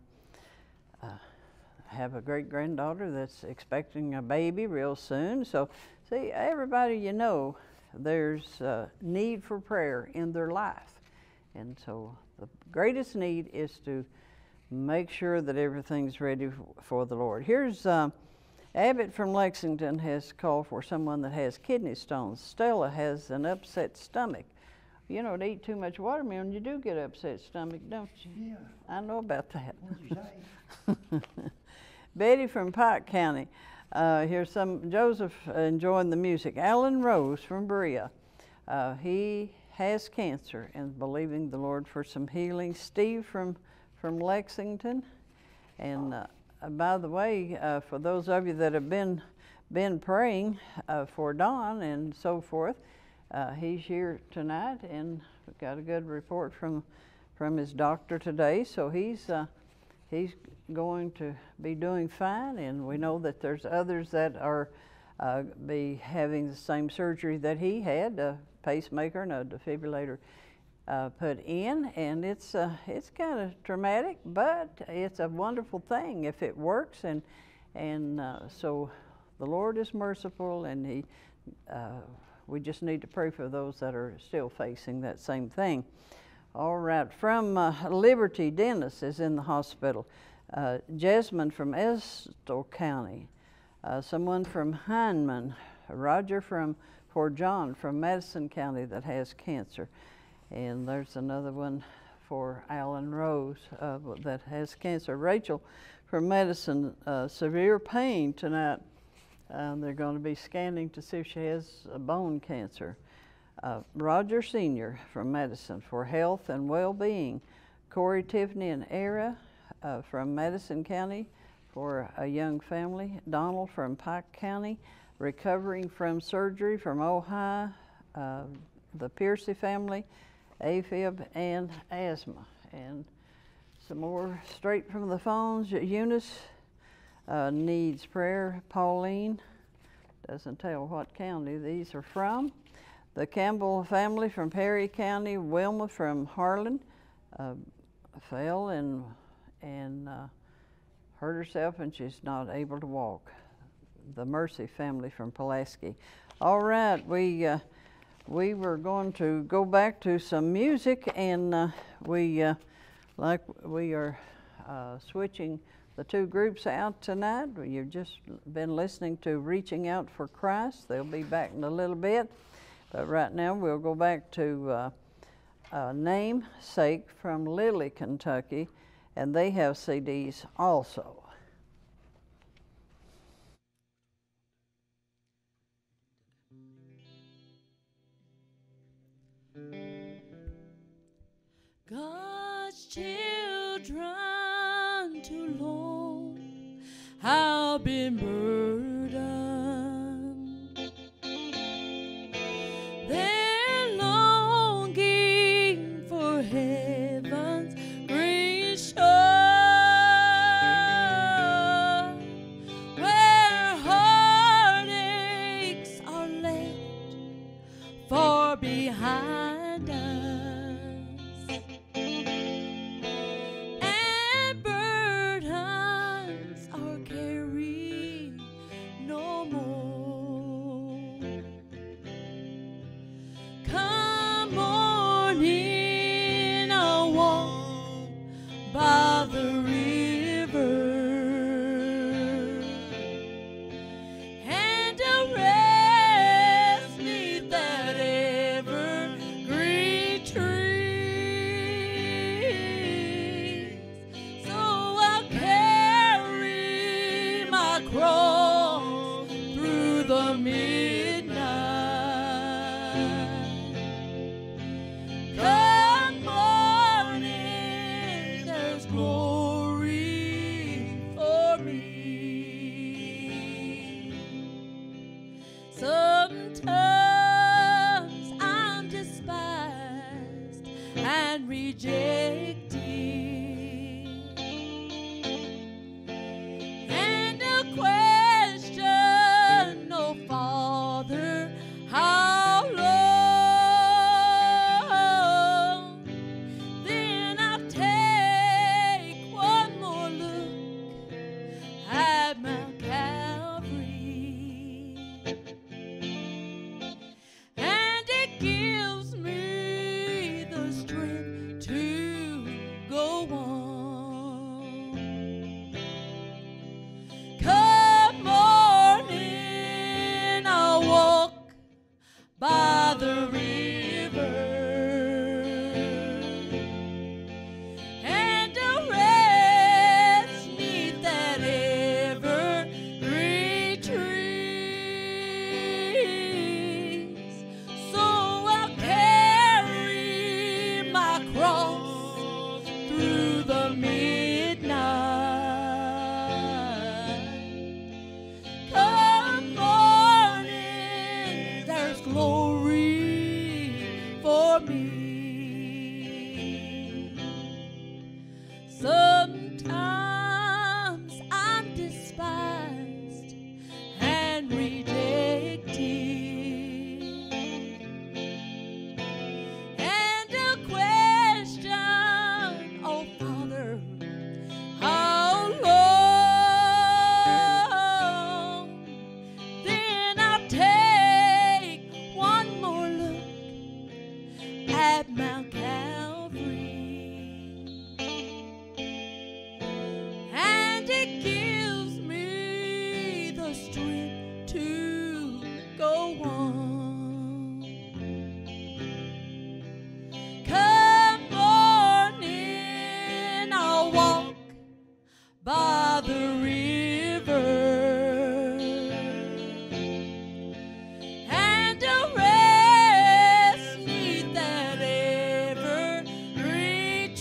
have a great granddaughter that's expecting a baby real soon. So, see, everybody you know, there's need for prayer in their life, and so the greatest need is to make sure that everything's ready for the Lord. Here's Abbott from Lexington has called for someone that has kidney stones. Stella has an upset stomach. You know, to eat too much watermelon, you do get upset stomach, don't you? Yeah. I know about that. What'd you say? Betty from Pike County. Here's Joseph enjoying the music. Alan Rose from Berea. He has cancer and believing the Lord for some healing. Steve from Lexington. And by the way, for those of you that have been praying for Don and so forth, he's here tonight, and we got a good report from his doctor today. So he's going to be doing fine, and we know that there's others that are be having the same surgery that he had, a pacemaker and a defibrillator put in, and it's kind of traumatic, but it's a wonderful thing if it works, and so the Lord is merciful, and we just need to pray for those that are still facing that same thing. All right, from Liberty, Dennis is in the hospital. Jasmine from Estill County, someone from Heineman, Roger from Fort John from Madison County that has cancer. And there's another one for Alan Rose that has cancer. Rachel from Madison, severe pain tonight. They're going to be scanning to see if she has a bone cancer. Roger Sr. from Madison for health and well-being. Corey, Tiffany, and Era from Madison County for a young family. Donald from Pike County, recovering from surgery from Ohio. The Piercy family, AFib and asthma. And some more straight from the phones. Eunice needs prayer. Pauline, doesn't tell what county these are from. The Campbell family from Perry County. Wilma from Harlan fell and hurt herself, and she's not able to walk. The Mercy family from Pulaski. All right, we were going to go back to some music, and we are switching the two groups out tonight. You've just been listening to Reaching Out for Christ. They'll be back in a little bit, but right now we'll go back to Namesake from Lilly, Kentucky, and they have CDs also. God's children too long have been burdened. They're longing for heaven's great shore, where heartaches are left far behind us. Come on in. rejected. And a question, oh Father, how long? Then I'll take one more look at Mount Calvary, and it gives me the strength to go on. Come morning, I'll walk by the river, and a rest 'neath that evergreen trees. So I'll carry my cross through the midnight. Come morning, there's glory for me. Sometimes I'm despised and rejected, and a question, oh Father, how long? Then I'll take one more look at Mount Calvary, and it gives me the strength to go on. Come morning, I'll walk by the river, and a rest 'neath that evergreen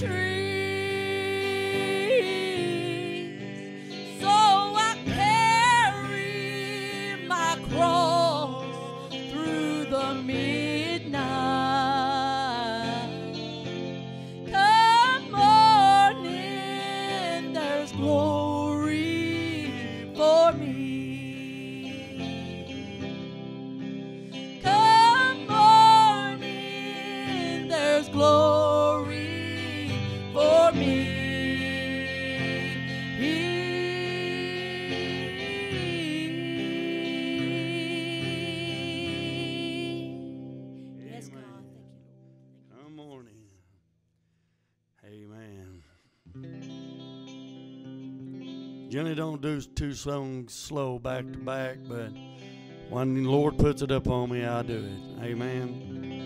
trees. So I carry my cross through the midnight. Come morning, there's glory for me. Come morning, there's glory for me. Yes, God, thank you. Come on in. Amen. Jenny don't do two songs slow back to back, but when the Lord puts it up on me, I do it. Amen.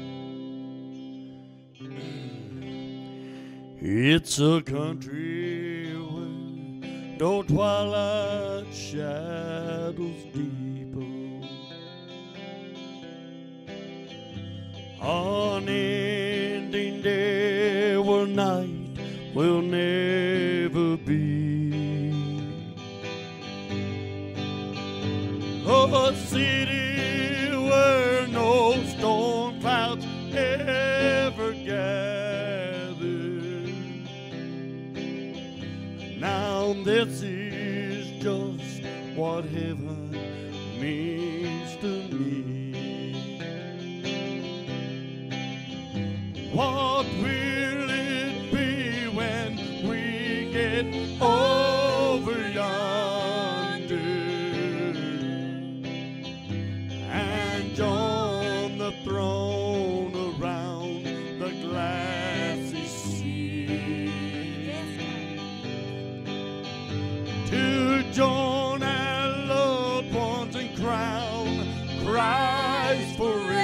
It's a country where no twilight shadows deepen, unending day where night will never be. A city where no storm clouds ever gather. Now this is just what heaven means to me. What will it be when we get over yonder and join the throne around the glassy sea? To join our loved ones and crown Christ forever.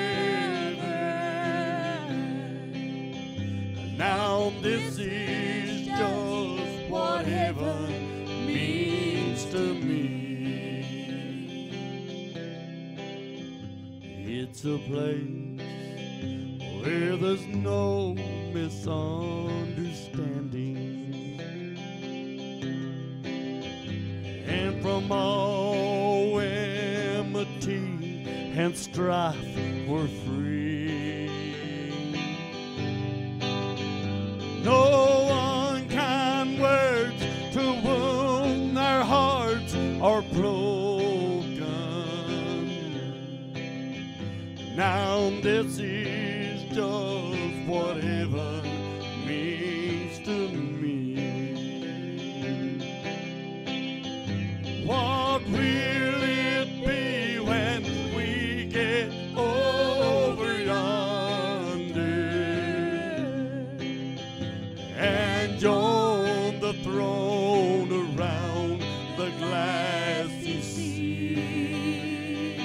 Now this is just what heaven means to me. It's a place where there's no misunderstanding, and from all enmity and strife we're free. No unkind words to wound their hearts are broken. Now this is just what heaven means to me. What will it be when we get over yonder and join the throne around the glassy sea?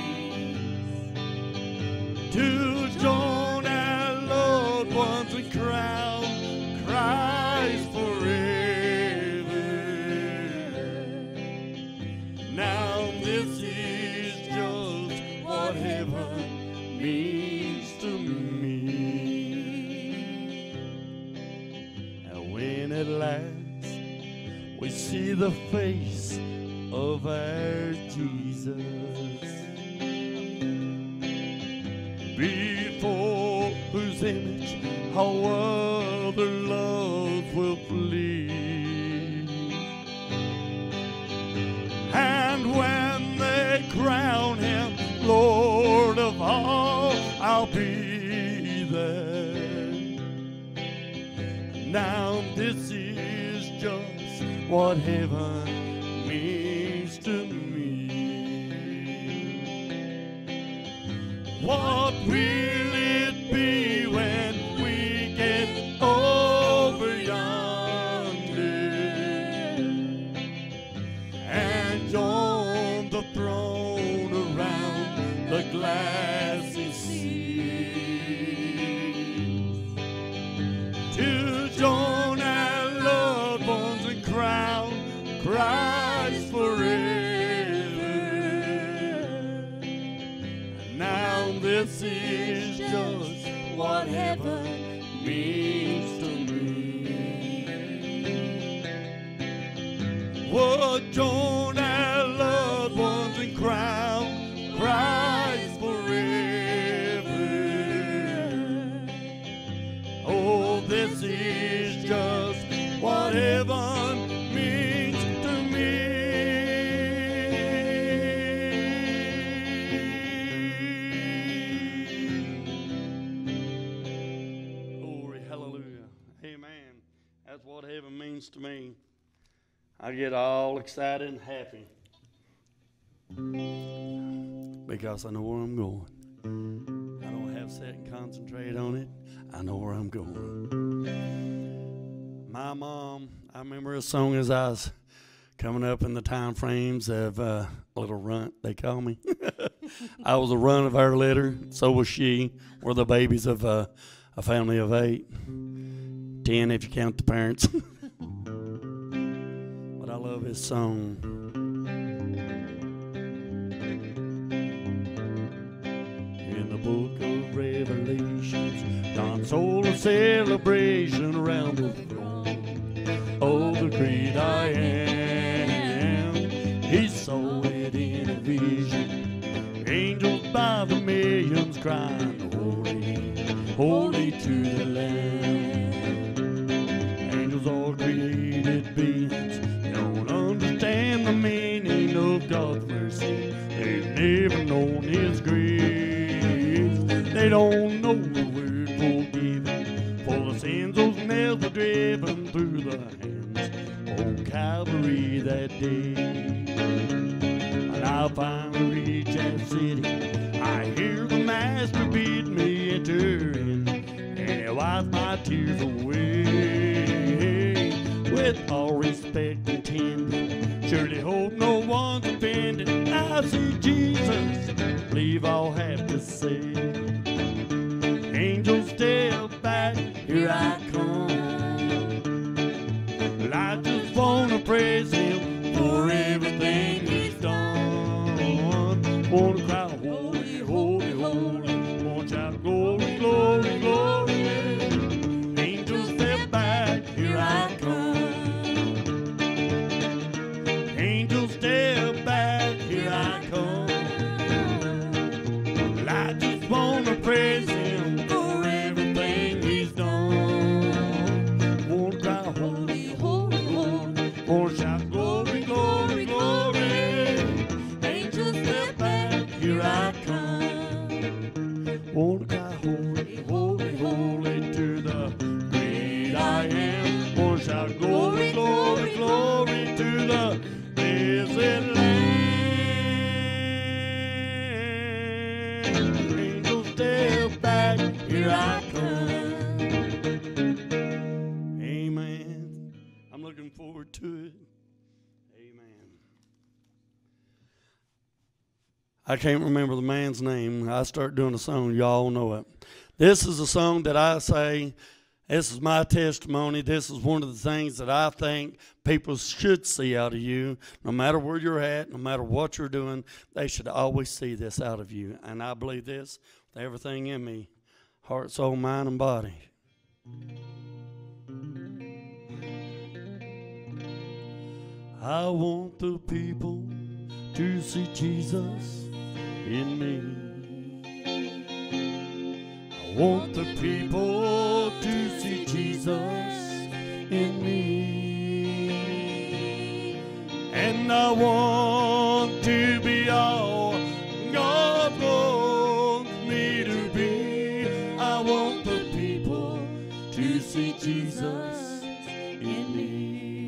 To join our loved ones and crown Christ forever. Now this is just what heaven means to me. And when at last we see the face of our Jesus, before whose image all other love will flee, and when they crown him Lord of all, I'll be there. Now this is just what heaven means to me. What will it be when we get over yonder and join the throne around the glassy sea? To join our loved ones and crown Christ forever. Now this is just what heaven means to me. Oh, join our loved ones and crown Christ forever. Oh, this is just what heaven means to me. Glory, hallelujah, amen. That's what heaven means to me. I get all excited and happy because I know where I'm going. I don't have to sit and concentrate on it. I know where I'm going. My mom, I remember a song as I was coming up in the time frames of little runt, they call me. I was a runt of our litter, so was she. We're the babies of a family of 8. 10 if you count the parents. But I love his song. In the book of Revelations, God's solar celebration around the throne. Oh, the great I am. He saw it in a vision. Angels by the millions crying, holy, holy to the Lamb. Angels are created beings, don't understand the meaning of God's mercy. They've never known His grace. They don't know the word forgiven, for the sins those nails were driven through the hands on Calvary that day. And I finally reach that city, I hear the Master bid me enter in, and He wipes my tears away. With all respect intended, surely hope no one's offended. I see Jesus, believe I'll have to say, angels step back, here I come. Well, I just wanna praise Him for everything He's done. Wanna cry, holy, holy, holy. Wanna shout, glory, glory, glory. Angels step back, here I come. Angels step back, here I come. Well, I just wanna praise Him for everything He's done. Wanna cry holy, holy, holy to the great I am. Wanna shout glory, glory, glory to the risen Lamb. Angels step back, here I come. Amen. I'm looking forward to it. Amen. I can't remember the man's name. I start doing a song, y'all know it. This is a song that I say, this is my testimony. This is one of the things that I think people should see out of you. No matter where you're at, no matter what you're doing, they should always see this out of you. And I believe this with everything in me, heart, soul, mind, and body. I want the people to see Jesus in me. I want the people to see Jesus in me. And I want to be all God wants me to be. I want the people to see Jesus in me.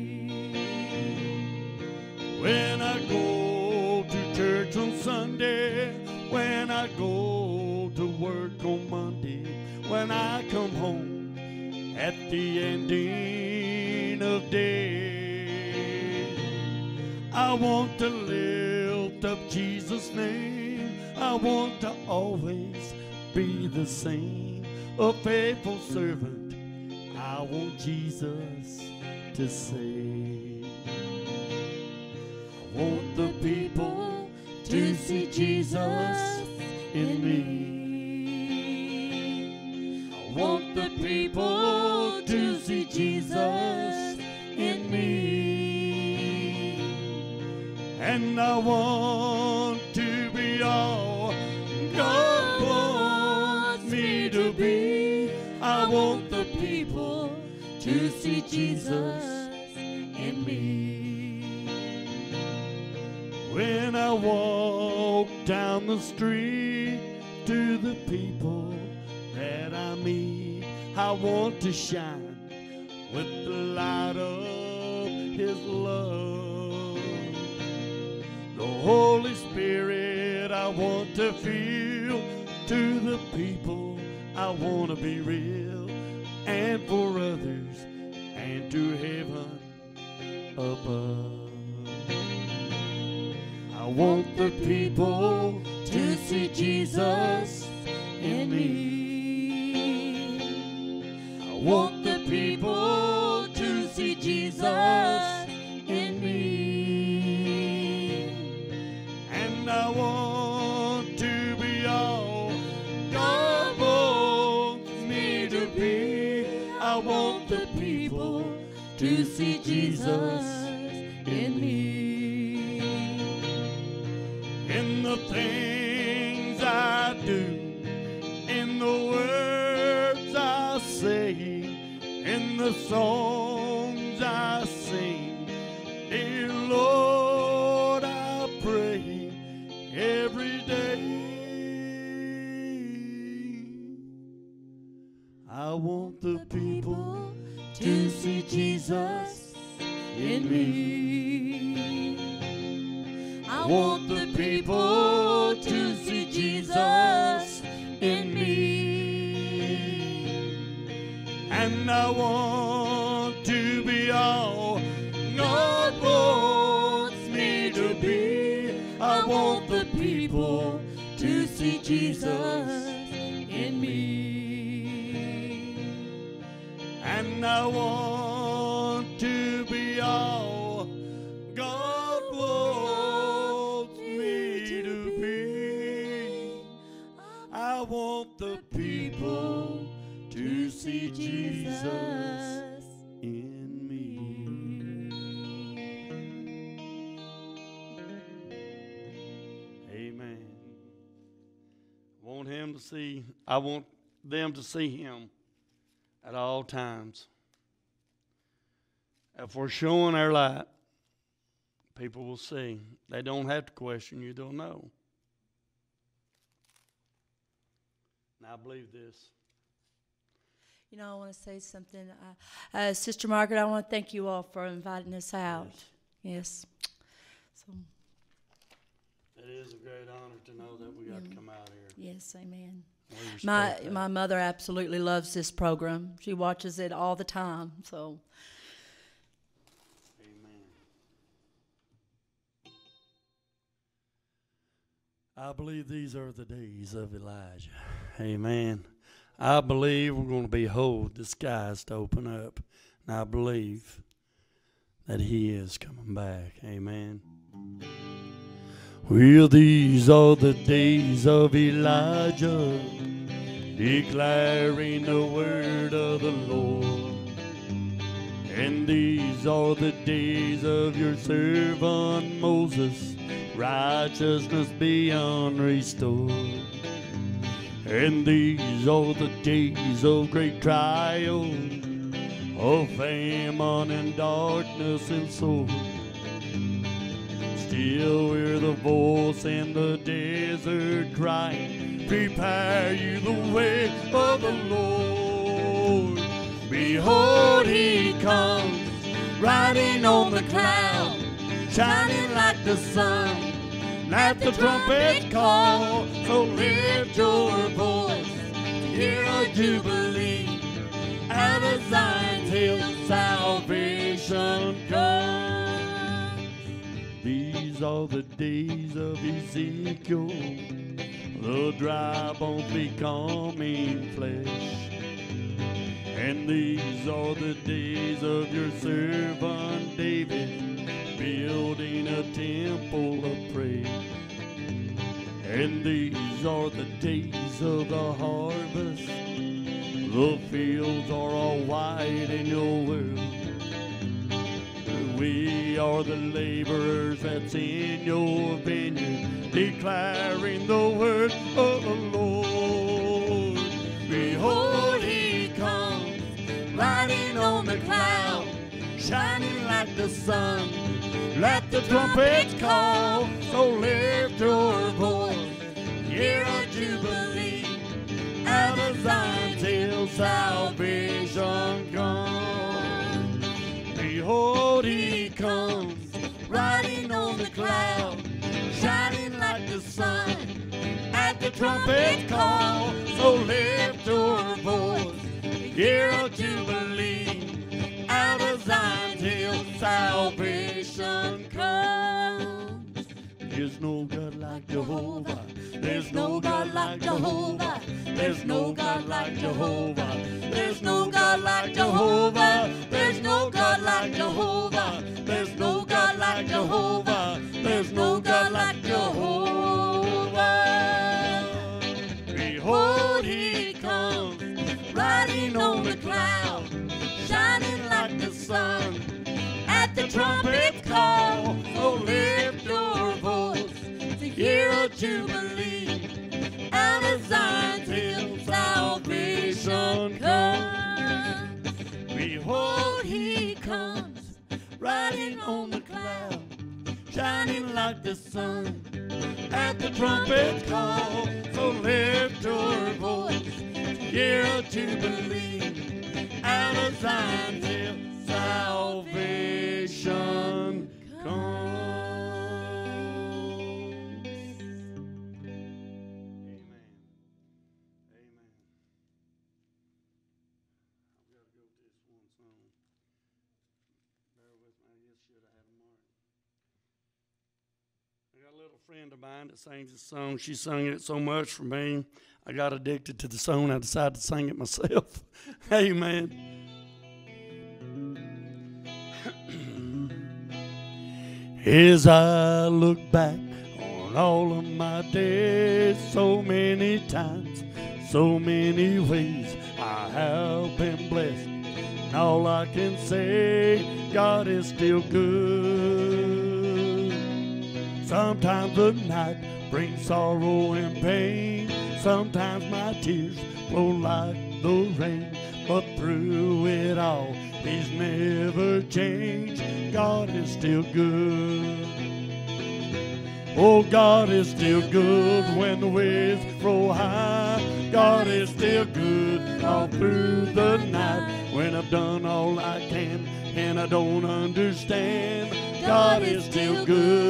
When I go to church on Sunday, when I go to work on Monday, when I come home at the ending of day, I want to lift up Jesus' name. I want to always be the same, a faithful servant. I want Jesus to save. I want the people to see Jesus in me. I want the people to see Jesus in me. And I want to be all God wants me to be. I want the people to see Jesus in me. When I walk down the street to the people that I meet, I want to shine with the light of His love. The Holy Spirit I want to feel. To the people I want to be real, and for others and to heaven above. I want the people to see Jesus in me. I want the people to see Jesus in me. And I want to be all God wants me to be. I want the people to see Jesus in me. In the things I do, in the words I say, in the songs I sing, dear Lord, I pray every day. I want the people to see Jesus in me. I want the people to see Jesus in me. And I want to be all God wants me to be. I want the people to see Jesus in me. And I want to be all God wants me to be. I want the people to see Jesus in me. Amen. I want them to see Him at all times. If we're showing our light, people will see. They don't have to question you, they'll know. And I believe this. You know, I want to say something. Sister Margaret, I want to thank you all for inviting us out. Yes. So. It is a great honor to know that we got to come out here. Yes, amen. My My mother absolutely loves this program. She watches it all the time. So. Amen. I believe these are the days of Elijah. Amen. I believe we're going to behold the skies to open up. And I believe that he is coming back. Amen. Well, these are the days of Elijah, declaring the word of the Lord. And these are the days of your servant Moses, righteousness beyond restored. And these are the days of great trial, of famine and darkness and sword. Still hear the voice in the desert crying, prepare you the way of the Lord. Behold, he comes, riding on the cloud, shining like the sun. At the trumpet call, so lift your voice to hear a jubilee. Out of Zion's hill, salvation comes. These are the days of Ezekiel, the dry bones becoming flesh. And these are the days of your servant David, building a temple of praise. And these are the days of the harvest, the fields are all white in your world. We are the laborers that's in your vineyard, declaring the word of the Lord. Behold, he comes, riding on the cloud, shining like the sun. Let the trumpets call, so lift your voice, year of jubilee. Out of Zion's hill, salvation comes. Behold, he comes, riding on the cloud, shining like the sun. At the trumpet call, so lift your voice, year of jubilee. Out of Zion's hill, salvation comes. There's no God like Jehovah. There's no God like Jehovah. There's no God like Jehovah. There's no God like Jehovah. There's no God like Jehovah. There's no God like Jehovah. There's no God like Jehovah. Behold, he comes, riding on the cloud, shining like the sun. At the trumpet call, so lift your voice to hear a jubilee. Out of Zion's hill, salvation comes. Behold, he comes, riding on the cloud, shining like the sun. At the trumpet call, so lift your voice to hear a jubilee. Out of Zion's hill, salvation comes. Amen. Amen. I've got to go to this one song. Bear with me. I just should have had them marked. I got a little friend of mine that sings this song. She sung it so much for me, I got addicted to the song. I decided to sing it myself. Amen. As I look back on all of my days, so many times, so many ways I have been blessed. And all I can say, God is still good. Sometimes the night brings sorrow and pain. Sometimes my tears flow like the rain. But through it all, He's never changed. God is still good. Oh, God is still good when the waves grow high. God is still good all through the night. When I've done all I can and I don't understand, God is still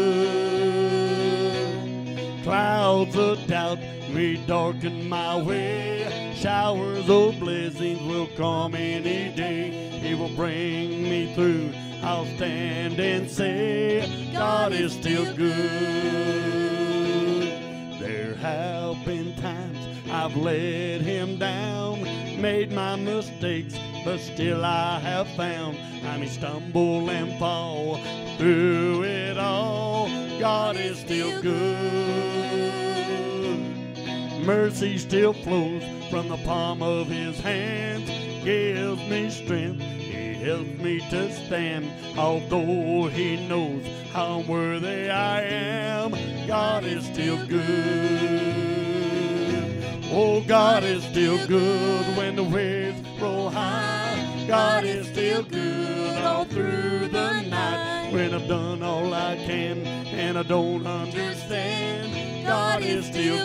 good. Clouds of doubt may darken my way, showers of blessings will come any day. He will bring me through, I'll stand and say, God is still good. There have been times I've let him down, made my mistakes, but still I have found I may stumble and fall through it all. God is still good. Mercy still flows from the palm of his hands, gives me strength, he helps me to stand. Although he knows how unworthy I am, God is still good. Oh, God is still good when the waves roll high. God is still good all through the night. When I've done all I can and I don't understand, God is still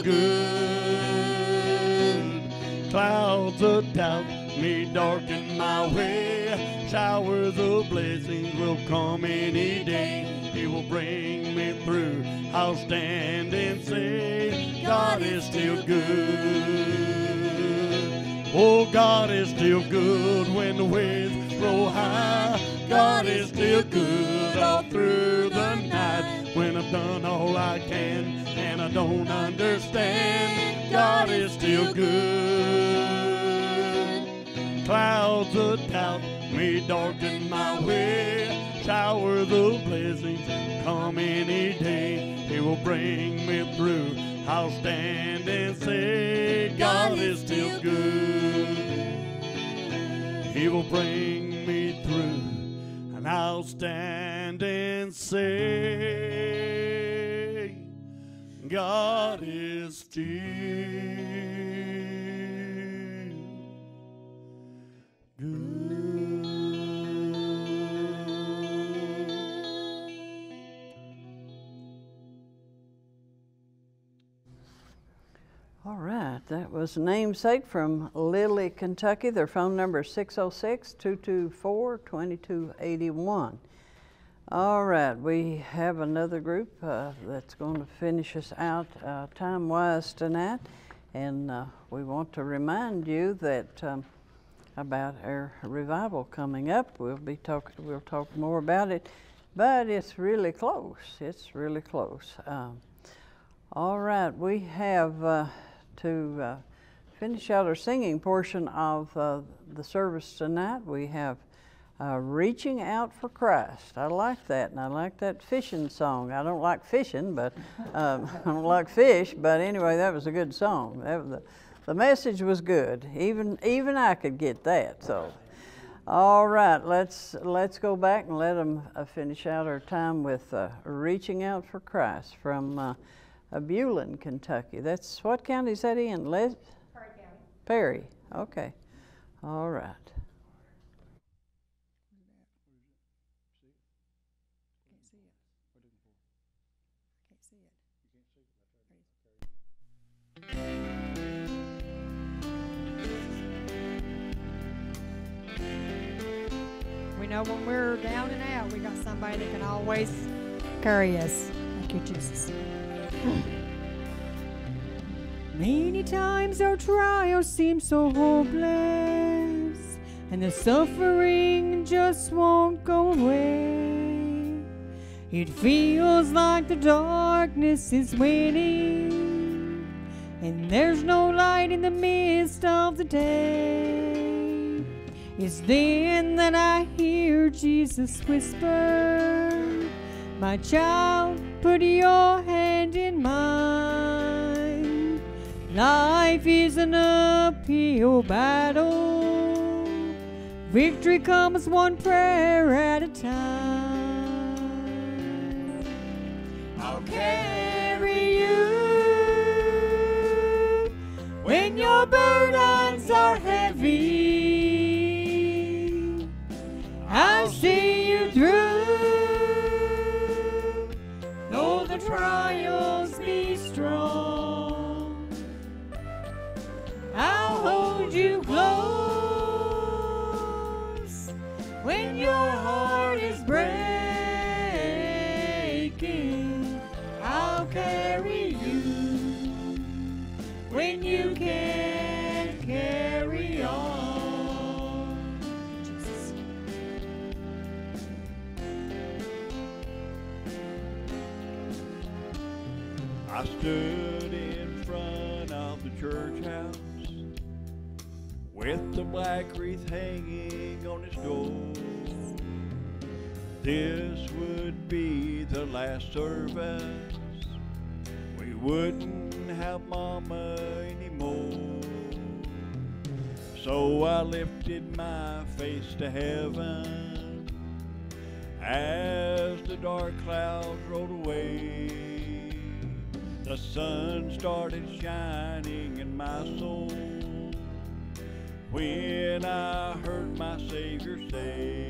good. Clouds of doubt may darken my way, showers of blessings will come any day. He will bring me through, I'll stand and say, God is still good. Oh, God is still good when the waves roll high. God is still good all through the night. When I've done all I can and I don't understand, God is still good. Clouds of doubt may darken my way, showers of blessings come any day. He will bring me through, I'll stand and say, God is still good. He will bring me through, and I'll stand and say, God is still good. All right, that was Namesake from Lilly, Kentucky. Their phone number is 606-224-2281. All right, we have another group that's going to finish us out time-wise tonight. And we want to remind you that about our revival coming up. We'll talk more about it, but it's really close. It's really close. All right, we have to finish out our singing portion of the service tonight. We have Reaching Out for Christ. I like that, and I like that fishing song. I don't like fishing, but I don't like fish, but anyway, that was a good song. The message was good. Even I could get that. So, all right, let's go back and let them finish out our time with Reaching Out for Christ from Bulin, Kentucky. That's, what county is that in? Perry County. Perry, okay. All right. We know when we're down and out, we got somebody that can always carry us. Thank you, Jesus. Many times our trials seem so hopeless, and the suffering just won't go away. It feels like the darkness is winning, and there's no light in the midst of the day. It's then that I hear Jesus whisper, "My child, put your hand in mine. Life is an uphill battle. Victory comes one prayer at a time. I'll carry you when your burdens are heavy. I'll see you through, though the trials be strong. hold you close when your heart is breaking. I'll carry you when you can't carry on. Jesus. I stood in front of the church house with the black wreath hanging on its door. This would be the last service. We wouldn't have Mama anymore. So I lifted my face to heaven as the dark clouds rolled away. The sun started shining in my soul when I heard my Savior say,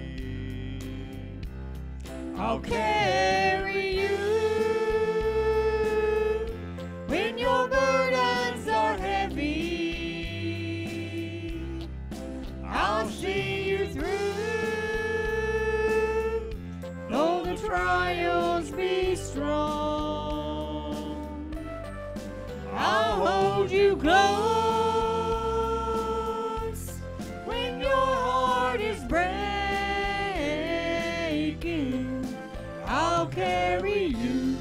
I'll carry you when your burdens are heavy. I'll see you through, though the trials be strong. I'll hold you close when your heart is breaking. I'll carry you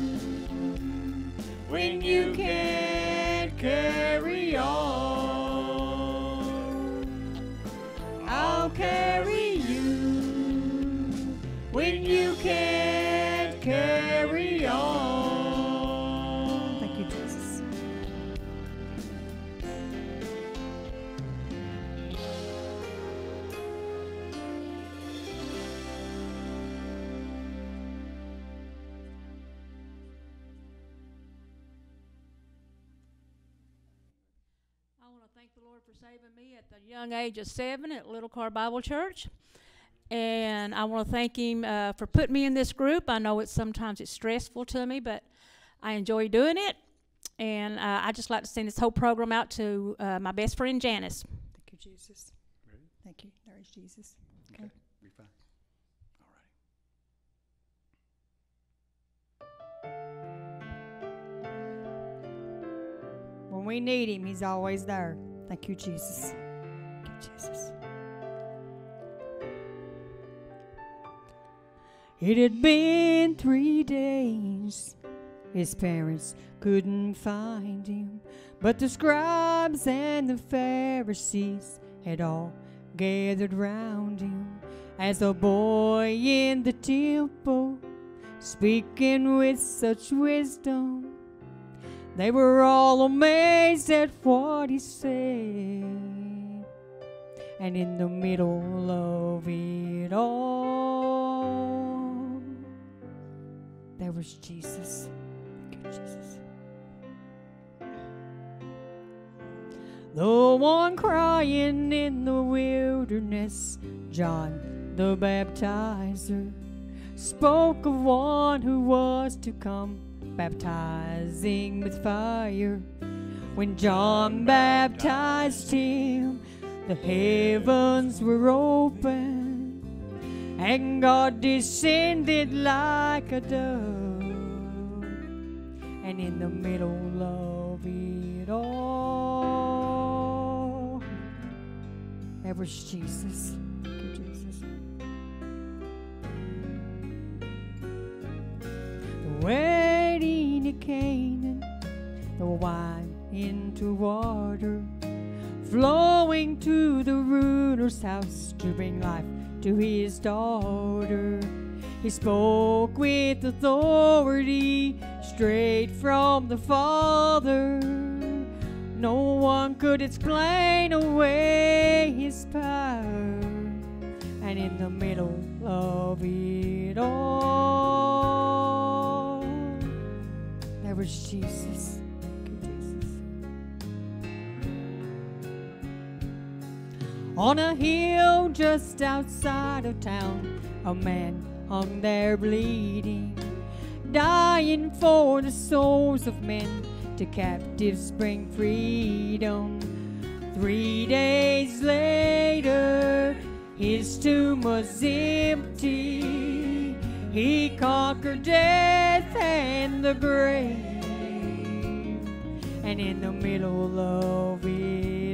when you can't carry on. I'll carry you when you can't carry on. Thank you, Jesus. I want to thank the Lord for saving me at the young age of 7 at Little Car Bible Church. And I want to thank him for putting me in this group. I know sometimes it's stressful to me, but I enjoy doing it. And I just like to send this whole program out to my best friend, Janice. Thank you, Jesus. Ready? Thank you. There is Jesus. Okay. Be fine. When we need him, he's always there. Thank you, Jesus. Thank you, Jesus. It had been 3 days. His parents couldn't find him, but the scribes and the Pharisees had all gathered round him as a boy in the temple, speaking with such wisdom. They were all amazed at what he said. And in the middle of it all, there was Jesus. Thank you, Jesus. The one crying in the wilderness, John the baptizer, spoke of one who was to come, baptizing with fire. When John baptized him, the heavens were open, and God descended like a dove. And in the middle of it all, there was Jesus. Thank you, Jesus. The wedding at Canaan, the wine into water, flowing to the ruler's house to bring life to his daughter. He spoke with authority straight from the Father. No one could explain away his power. And in the middle of it all, there was Jesus. On a hill just outside of town, a man hung there bleeding, dying for the souls of men, to captives bring freedom. 3 days later, his tomb was empty. He conquered death and the grave. And in the middle of it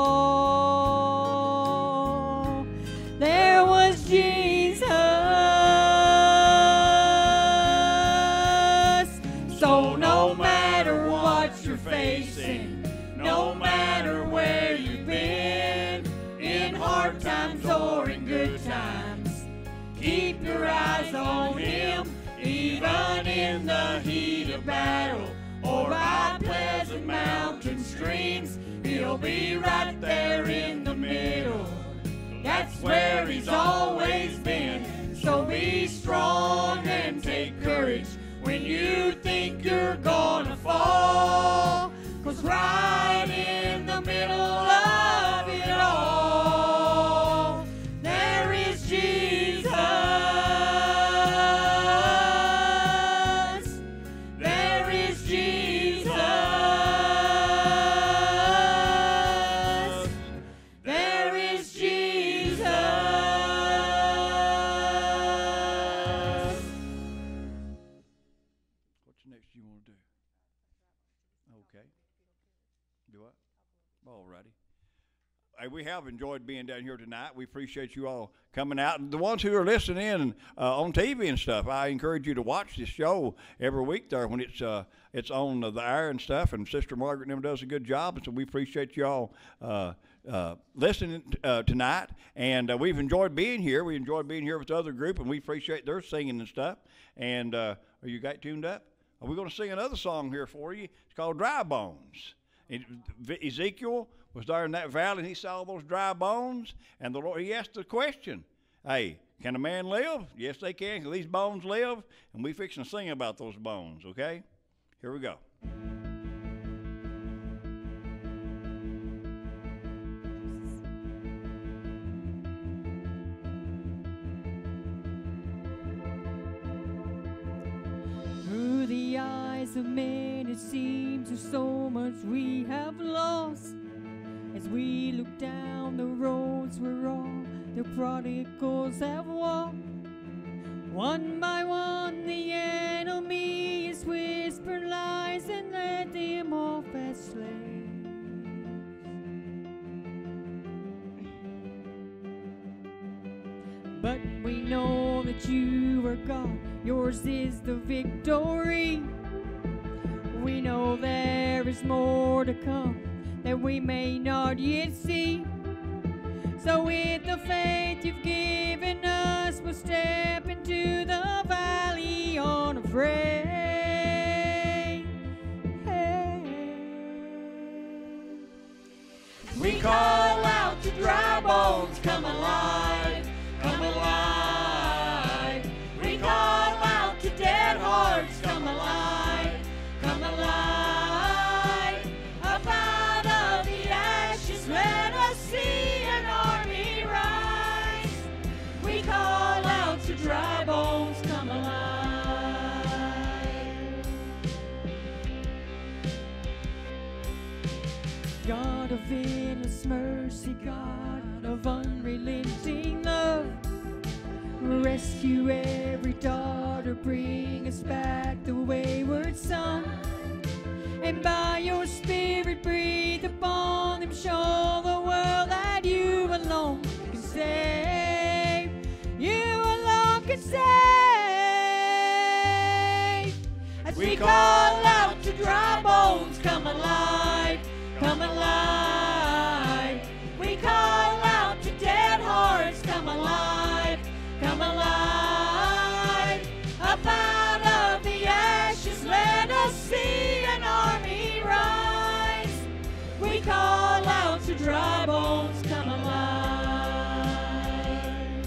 all, there was Jesus. So no matter what you're facing, no matter where you've been, in hard times or in good times, keep your eyes on Him. Even in the heat of battle or by pleasant mountain streams, He'll be right there in the middle. That's where He's always been. So be strong and take courage when you think you're gonna fall, 'cause right in the middle of it all, there is Jesus. There is Jesus. There is Jesus. What's next you want to do? Okay. Do what? All righty. Hey, we have enjoyed being down here tonight. We appreciate you all coming out. And the ones who are listening in on TV and stuff, I encourage you to watch this show every week there when it's on the air and stuff. And Sister Margaret and them does a good job. So we appreciate you all listening tonight. And we've enjoyed being here. We enjoyed being here with the other group, and we appreciate their singing and stuff. And are you got tuned up? We're going to sing another song here for you. It's called Dry Bones. Ezekiel was there in that valley, and he saw those dry bones, and the Lord, he asked the question, hey, can a man live? Yes, they can. Can these bones live? And we fixing to sing about those bones, okay? Here we go. Through the eyes of men, it seems there's so much we have lost. As we look down the roads where all the prodigals have walked, one by one the enemy has whispered lies and led them off as slaves. But we know that you are God, yours is the victory. We know there is more to come that we may not yet see. So with the faith you've given us, we'll step into the valley unafraid. We call out to dry bones, come alive, come alive. We call out to dead hearts, come alive, come alive. Up out of the ashes, let us see an army rise. We call out to dry bones, come alive. God of endless mercy, God of unrelenting love, rescue every daughter, bring us back the wayward son, and by your Spirit breathe upon them, show the world that you alone can save, you alone can save. As we call out to dry bones, come alive, come alive. We call out to dead hearts, come alive, come alive. Up out of the ashes, let us see an army rise. We call out to dry bones, come alive.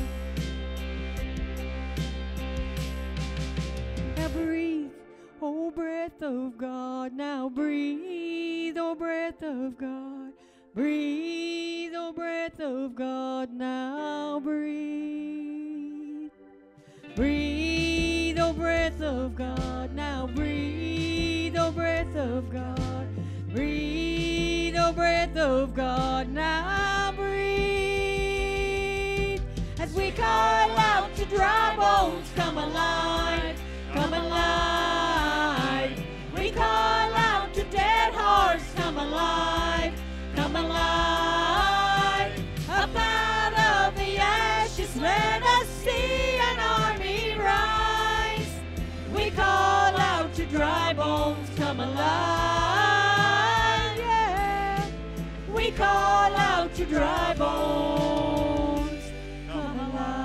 Now breathe, oh breath of God, now breathe, oh breath of God. Breathe, oh breath of God, now breathe. Breathe, oh breath of God, now breathe, oh breath of God. Breathe, oh breath of God, but now breathe. As we call out to dry bones, come alive, come alive. We call out to dead hearts, come alive, come alive. Up out of the ashes, let us see an army rise. We call out to dry bones, come alive, yeah. We call out to dry bones, come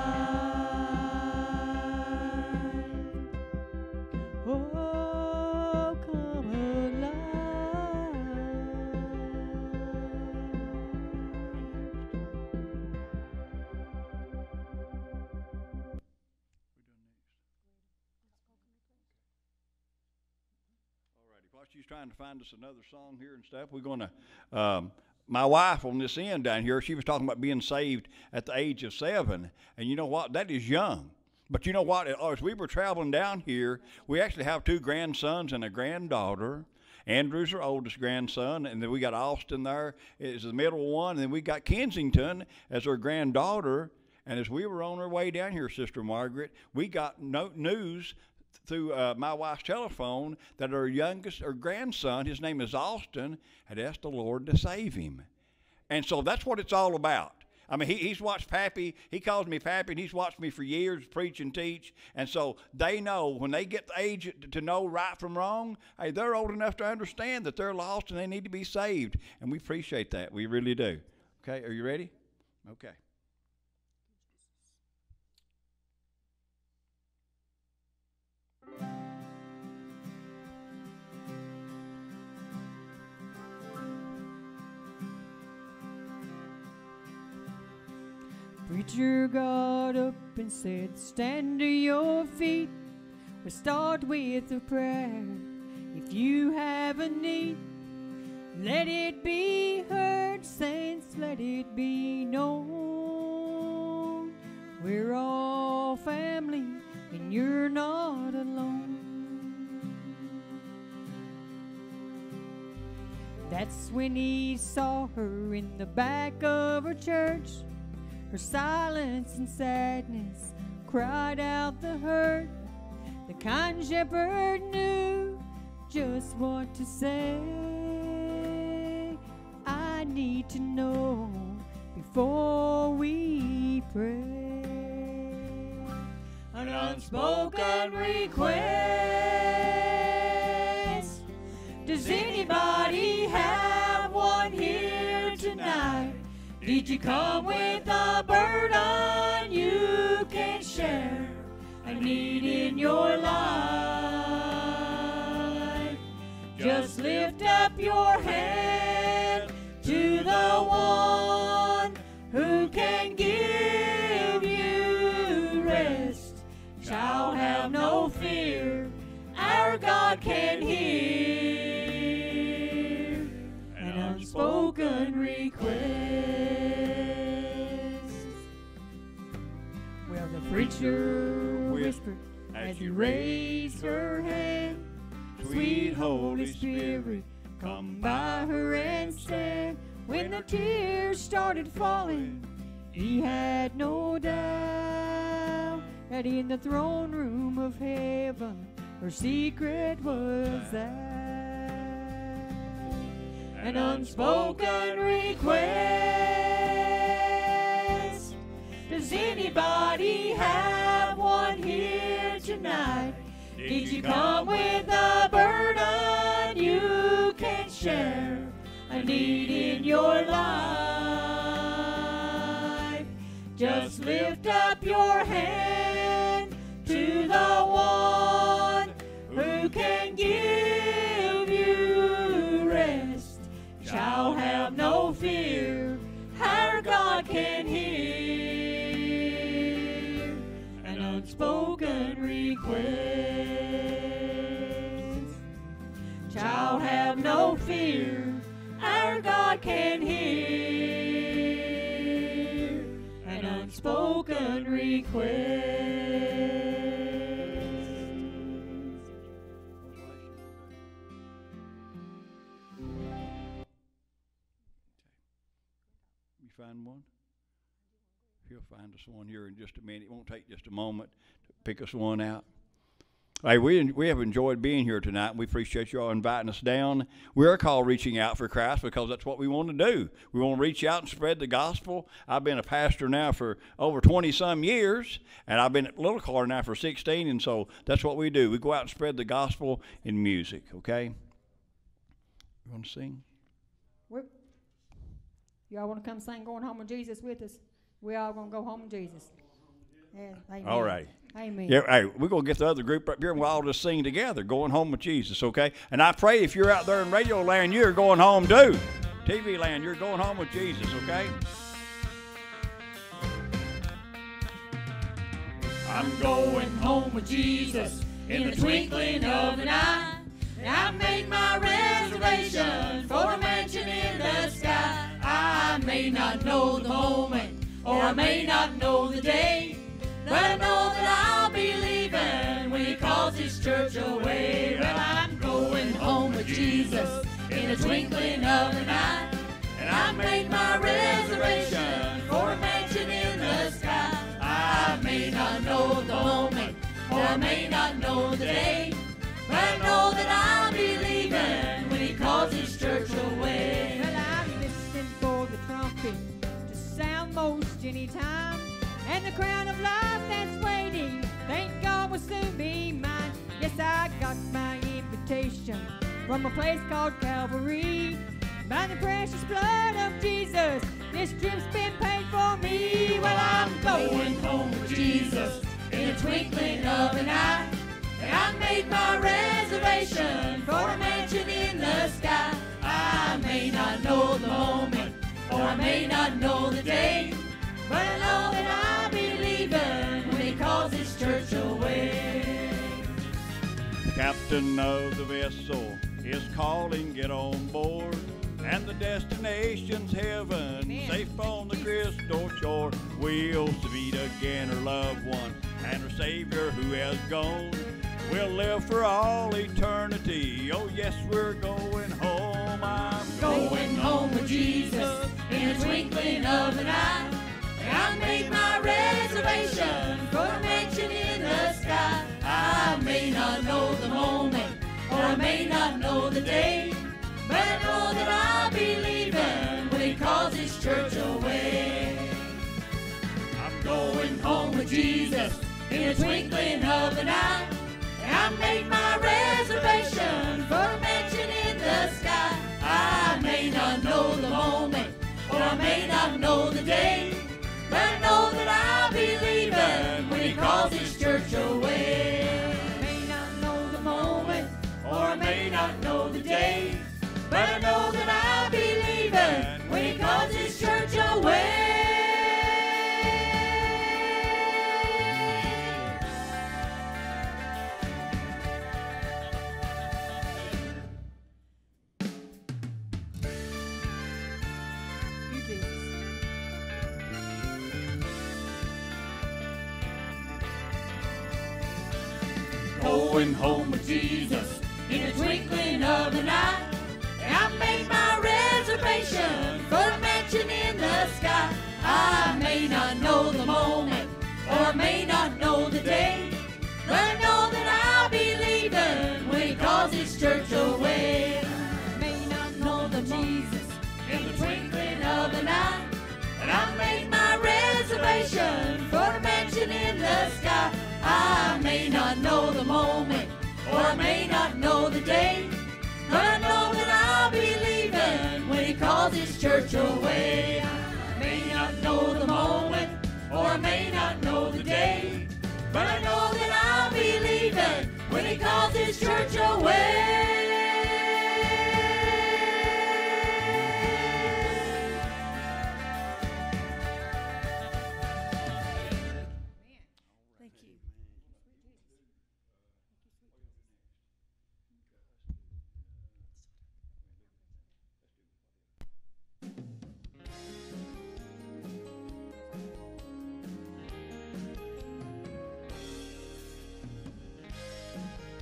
alive. Oh, come alive. While she's trying to find us another song here and stuff, we're going to, my wife on this end down here, she was talking about being saved at the age of 7. And you know what? That is young. But you know what? As we were traveling down here, we actually have 2 grandsons and a granddaughter. Andrew's our oldest grandson, and then we got Austin there is the middle one, and then we got Kensington as our granddaughter. And as we were on our way down here, Sister Margaret, we got news through my wife's telephone that her grandson, his name is Austin, had asked the Lord to save him. And so that's what it's all about. I mean, he's watched Pappy. He calls me Pappy, and he's watched me for years preach and teach. And so they know when they get the age to know right from wrong, hey, they're old enough to understand that they're lost and they need to be saved. And we appreciate that. We really do. Okay, are you ready? Okay. Preacher got up and said, stand to your feet. We'll start with a prayer. If you have a need, let it be heard, saints, let it be known. We're all family, and you're not alone. That's when he saw her in the back of her church. Her silence and sadness cried out the hurt. The kind shepherd knew just what to say. I need to know before we pray. An unspoken request. Does anybody have one here tonight? Did you come with a burden you can share? A need in your life. Just lift up your hand to the one who can give you rest. Child, have no fear, our God can hear an unspoken request. Well, the preacher whispered as he raised her hand, sweet Holy Spirit, come by her and stand. When the tears started falling, he had no doubt that in the throne room of heaven, her secret was out. An unspoken request. Does anybody have one here tonight? Did you come with a burden you can share? A need in your life. Just lift up your hand to the one who can give you rest. Child, have no fear, our God can hear an unspoken request. Child, have no fear, our God can hear an unspoken request. You find one? He'll find us one here in just a minute. It won't take just a moment to pick us one out. Hey, we have enjoyed being here tonight, and we appreciate you all inviting us down. We are called Reaching Out for Christ because that's what we want to do. We want to reach out and spread the gospel. I've been a pastor now for over 20-some years, and I've been at Little Car now for 16, and so that's what we do. We go out and spread the gospel in music, okay? You want to sing? Y'all want to come sing Going Home with Jesus with us? We all going to go home with Jesus. Yeah, amen. All right. Amen. Yeah, hey, we're going to get the other group up here and we'll all just sing together, Going Home with Jesus, okay? And I pray if you're out there in radio land, you're going home too. TV land, you're going home with Jesus, okay? I'm going home with Jesus in the twinkling of an eye. I made my reservation for a mansion in the sky. I may not know the moment, or I may not know the day, but I know that I'll be leaving when he calls his church away. Well, I'm going home with Jesus in the twinkling of an eye. And I made my reservation for a mansion in the sky. I may not know the moment, or I may not know the day, but I know that I'll be leaving when he calls his church away. Well, I'm listening for the trumpet to sound most any time, and the crown of life that's waiting, thank God, will soon be mine. Yes, I got my invitation from a place called Calvary. By the precious blood of Jesus, this trip's been paid for me. Well, I'm Going home with Jesus in a twinkling of an eye. And I made my reservation for a mansion in the sky. I may not know the moment, or I may not know the day, but I know that I'll be leaving when he calls his church away. The captain of the vessel is calling, get on board, and the destination's heaven, safe on the crystal shore. We'll meet again our loved one and our Savior who has gone. We'll live for all eternity. Oh yes, we're going home. I'm Going home with Jesus in a twinkling of an eye. And I made my reservation for a mansion in the sky. I may not know the moment, or I may not know the day, but I know that I'll be leaving when he calls his church away. I'm going home with Jesus in a twinkling of an eye. And I made my reservation for a mansion in the sky. I may not know the moment, or I may not know the day, but I know that I'll be leaving when he calls his church away. I may not know the moment, or I may not know the day, but I know that I'll be leaving when he calls his church away. Going home with Jesus in the twinkling of an eye. And I made my reservation for a mansion in the sky. I may not know the moment, or I may not know the day, but I know that I'll be leaving when he calls his church away. I may not know the Jesus in the twinkling of an eye. And I made my reservation for a mansion in the sky. I may not know the moment, or I may not know the day, but I know that I'll be leaving when he calls his church away. I may not know the moment, or I may not know the day, but I know that I'll be leaving when he calls his church away.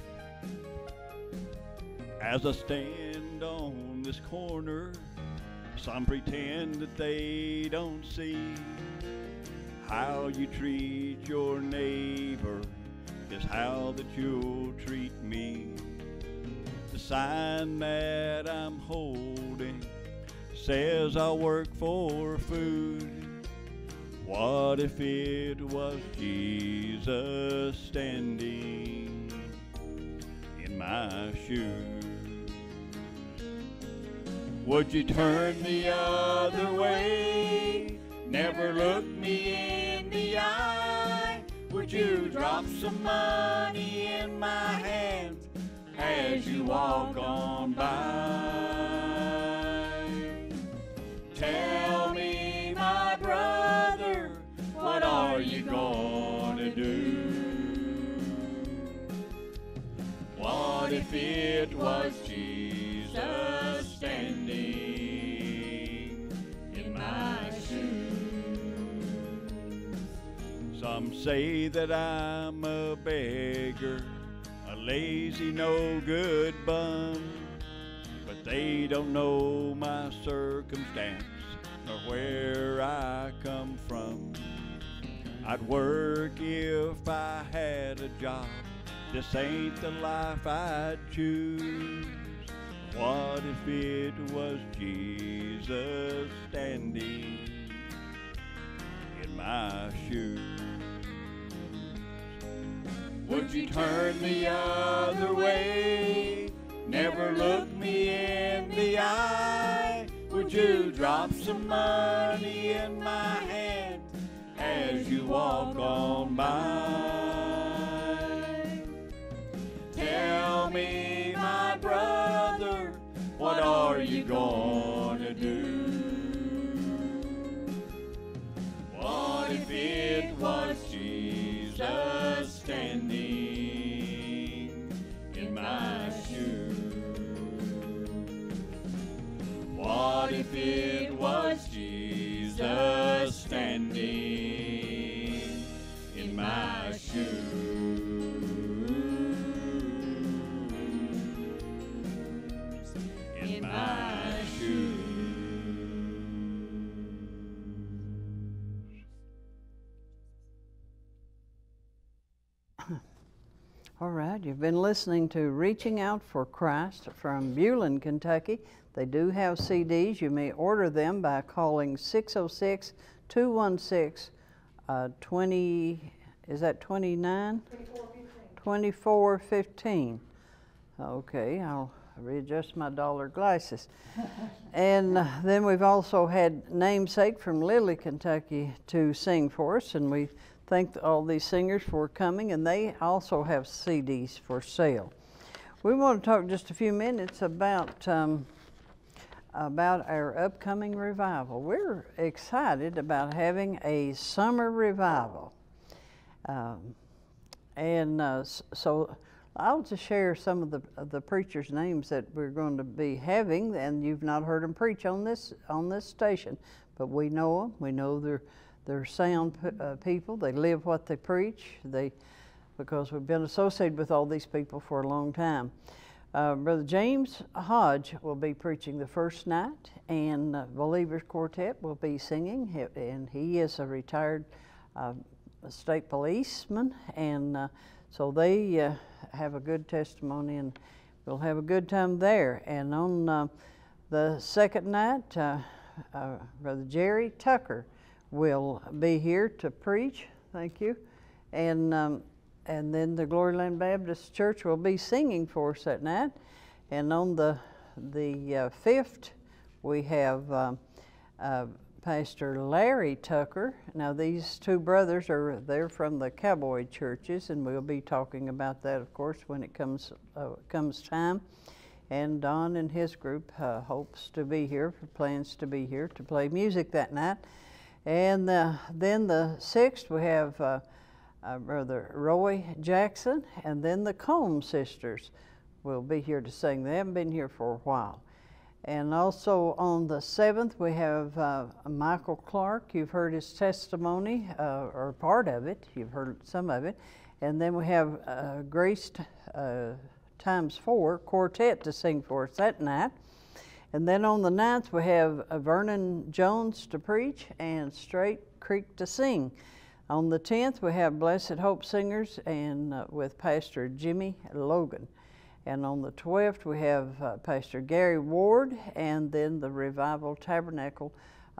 As I stand on this corner, Some pretend that they don't see how you treat your neighbor is how that you'll treat me. The sign that I'm holding says I'll work for food. What if it was Jesus standing in my shoes? Would you turn the other way? Never look me in the eye? Would you drop some money in my hands as you walk on by? Tell me, my brother, what are you gonna do? What if it was Jesus standing in my shoes? Some say that I'm a beggar, a lazy, no-good bum, but they don't know my circumstance or where I come from. I'd work if I had a job. This ain't the life I'd choose. What if it was Jesus standing in my shoes? Would you turn the other way? Never look me in the eye? Would you drop some money in my hand as you walk on by? Tell me, my brother, what are you gonna do? What if it was Jesus standing in my shoes? What if it was Jesus standing in my shoes? In my shoes. All right, you've been listening to Reaching Out for Christ from Bulin, Kentucky. They do have CDs. You may order them by calling 606-216-20, is that 29? 2415. Okay, I'll readjust my dollar glasses. And then we've also had Namesake from Lilly, Kentucky to sing for us, and we thank all these singers for coming, and they also have CDs for sale. We want to talk just a few minutes about our upcoming revival. We're excited about having a summer revival. So I'll just share some of the preachers' names that we're going to be having, and you've not heard them preach on this station, but we know them. We know they're sound people. They live what they preach. Because we've been associated with all these people for a long time. Brother James Hodge will be preaching the first night, and Believers Quartet will be singing, and he is a retired state policeman, and so they have a good testimony, and we'll have a good time there. And on the second night, Brother Jerry Tucker will be here to preach. Thank you. And then the Glory Land Baptist Church will be singing for us that night. And on the 5th, we have Pastor Larry Tucker. Now these two brothers they're from the Cowboy churches, and we'll be talking about that, of course, when it comes time. And Don and his group hopes to be here, plans to be here to play music that night. And then the 6th, we have Brother Roy Jackson, and then the Combe sisters will be here to sing. They haven't been here for a while. And also on the 7th, we have Michael Clark. You've heard his testimony, or part of it. You've heard some of it. And then we have Grace ×4 Quartet to sing for us that night. And then on the 9th, we have Vernon Jones to preach and Straight Creek to sing. On the 10th, we have Blessed Hope Singers and with Pastor Jimmy Logan. And on the 12th, we have Pastor Gary Ward and then the Revival Tabernacle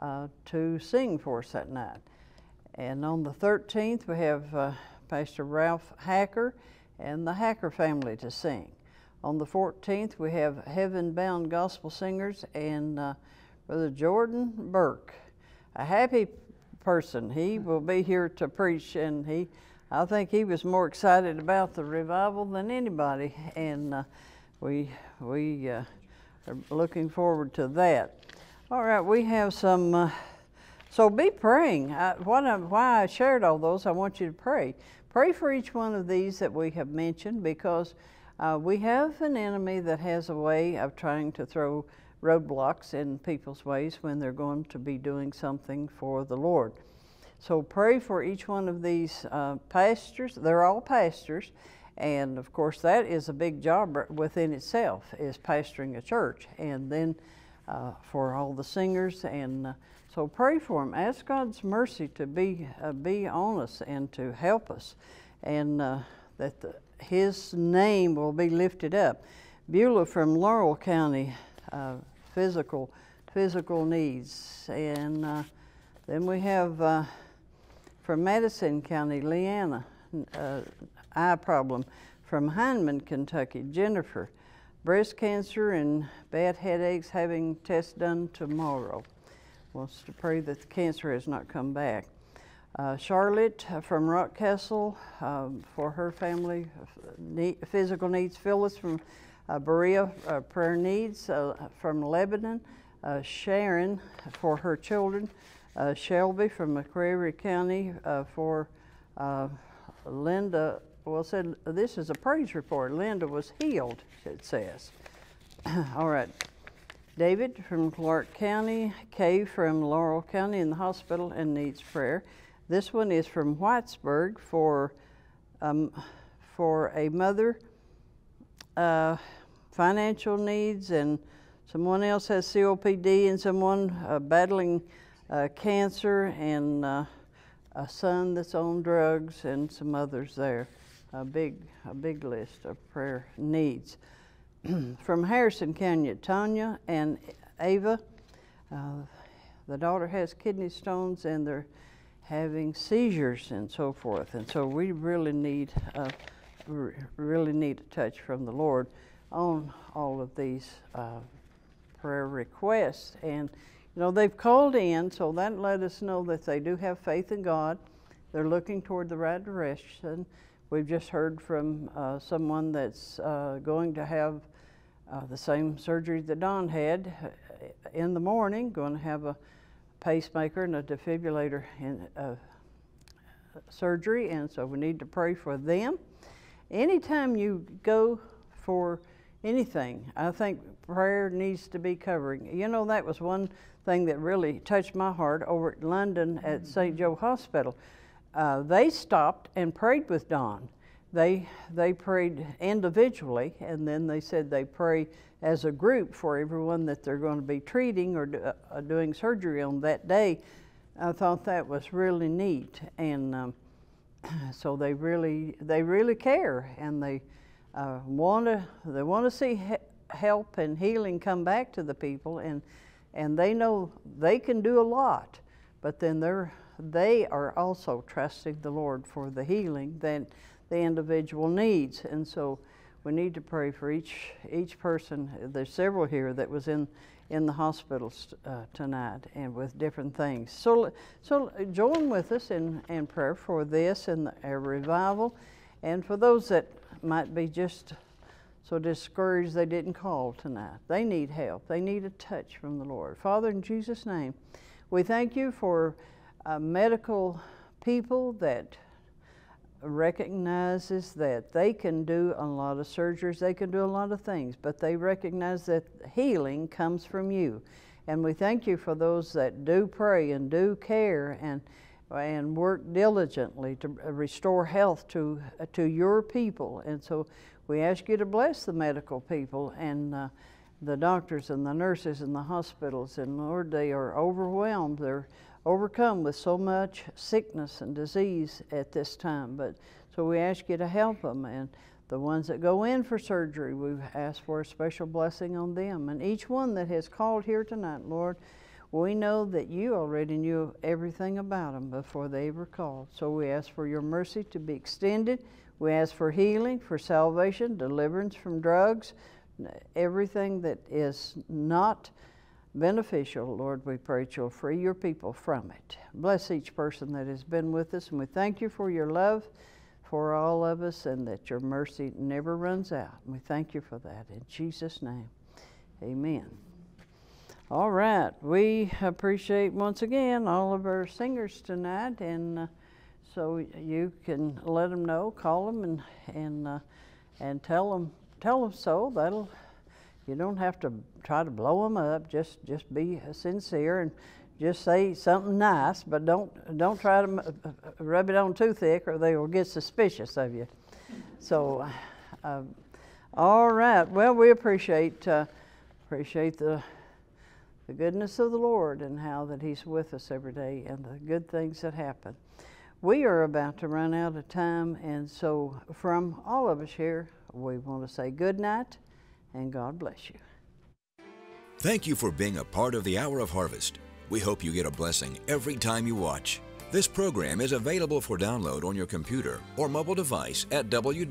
to sing for us that night. And on the 13th, we have Pastor Ralph Hacker and the Hacker family to sing. On the 14th, we have Heaven Bound Gospel Singers and Brother Jordan Burke, a happy person. He will be here to preach, and I think he was more excited about the revival than anybody, and we are looking forward to that. All right, we have some, so be praying. Why I shared all those, I want you to pray. Pray for each one of these that we have mentioned, because we have an enemy that has a way of trying to throw roadblocks in people's ways when they're going to be doing something for the Lord. So pray for each one of these pastors. They're all pastors, and of course that is a big job within itself, is pastoring a church. And then for all the singers, and so pray for them. Ask God's mercy to be on us and to help us, and that His name will be lifted up. Beulah from Laurel County, physical needs. And then we have from Madison County, Leanna, eye problem. From Hindman, Kentucky, Jennifer, breast cancer and bad headaches, having tests done tomorrow. Wants to pray that the cancer has not come back. Charlotte from Rockcastle, for her family, physical needs. Phyllis from Berea, prayer needs. From Lebanon, Sharon for her children. Shelby from McCreary County, for Linda. Well, said this is a praise report. Linda was healed, it says. All right. David from Clark County, Kay from Laurel County in the hospital and needs prayer. This one is from Whitesburg for a mother, financial needs, and someone else has COPD, and someone battling cancer, and a son that's on drugs, and some others there. A big list of prayer needs. From Harrison County, Tanya and Ava. The daughter has kidney stones, and they're having seizures and so forth. And so we really need a touch from the Lord on all of these prayer requests. And you know, they've called in, so that let us know that they do have faith in God. They're looking toward the right direction. We've just heard from someone that's going to have the same surgery that Don had in the morning, going to have a pacemaker and a defibrillator in surgery, and so we need to pray for them. Anytime you go for anything, I think prayer needs to be covering. You know, that was one thing that really touched my heart over at London at St. Joe Hospital. They stopped and prayed with Don. They prayed individually, and then they said they pray as a group for everyone that they're going to be treating or doing surgery on that day. I thought that was really neat, and so they really care, and they want to see help and healing come back to the people, and they know they can do a lot, but then they are also trusting the Lord for the healing that the individual needs. And so we need to pray for each person. There's several here that was in the hospitals tonight, and with different things. So join with us in prayer for this and a revival, and for those that might be just so discouraged they didn't call tonight. They need help. They need a touch from the Lord. Father, in Jesus' name, we thank you for medical people that recognizes that they can do a lot of surgeries, they can do a lot of things, but they recognize that healing comes from you. And we thank you for those that do pray and do care and work diligently to restore health to your people. And so we ask you to bless the medical people and the doctors and the nurses in the hospitals, and Lord, they are overwhelmed. They're overcome with so much sickness and disease at this time. But so we ask you to help them, and the ones that go in for surgery, we ask for a special blessing on them. And each one that has called here tonight, Lord, we know that you already knew everything about them before they ever called. So we ask for your mercy to be extended. We ask for healing, for salvation, deliverance from drugs, everything that is not beneficial. Lord, we pray that you'll free your people from it. Bless each person that has been with us, and we thank you for your love for all of us, and that your mercy never runs out. And we thank you for that in Jesus' name. Amen. All right, we appreciate once again all of our singers tonight, and so you can let them know, call them, and tell them so. That'll, you don't have to try to blow them up. Just be sincere and just say something nice, but don't try to rub it on too thick, or they will get suspicious of you. So, all right. Well, we appreciate the goodness of the Lord, and how that He's with us every day, and the good things that happen. We are about to run out of time, and so from all of us here, we want to say good night, and God bless you. Thank you for being a part of the Hour of Harvest. We hope you get a blessing every time you watch. This program is available for download on your computer or mobile device at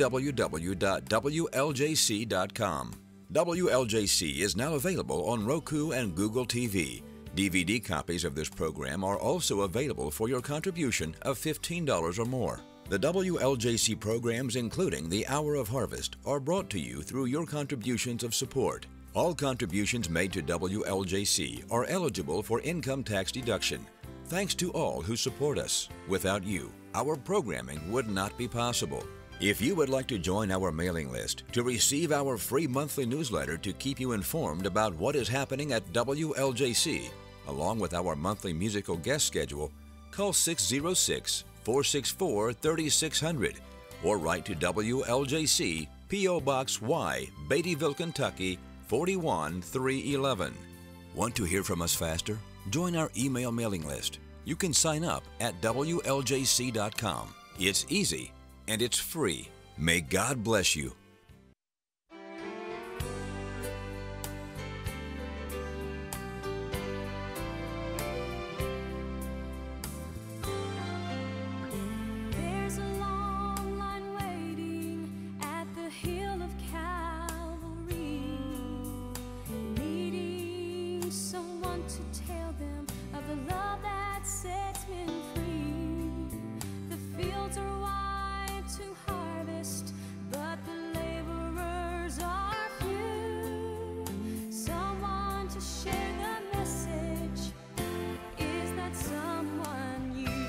www.WLJC.com. WLJC is now available on Roku and Google TV. DVD copies of this program are also available for your contribution of $15 or more. The WLJC programs, including the Hour of Harvest, are brought to you through your contributions of support. All contributions made to WLJC are eligible for income tax deduction. Thanks to all who support us. Without you, our programming would not be possible. If you would like to join our mailing list to receive our free monthly newsletter to keep you informed about what is happening at WLJC, along with our monthly musical guest schedule, call 606-464-3600 or write to WLJC, P.O. Box Y, Beattyville, Kentucky, 41311. Want to hear from us faster? Join our email mailing list. You can sign up at WLJC.com. It's easy and it's free. May God bless you. There's a long line waiting at the hill of Calvary, needing someone to tell them of the love that sets men free. The fields are wide to harvest, but the laborers are few. Someone to share the message, is that someone you?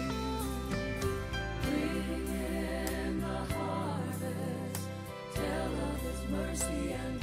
Bring in the harvest, tell of His mercy and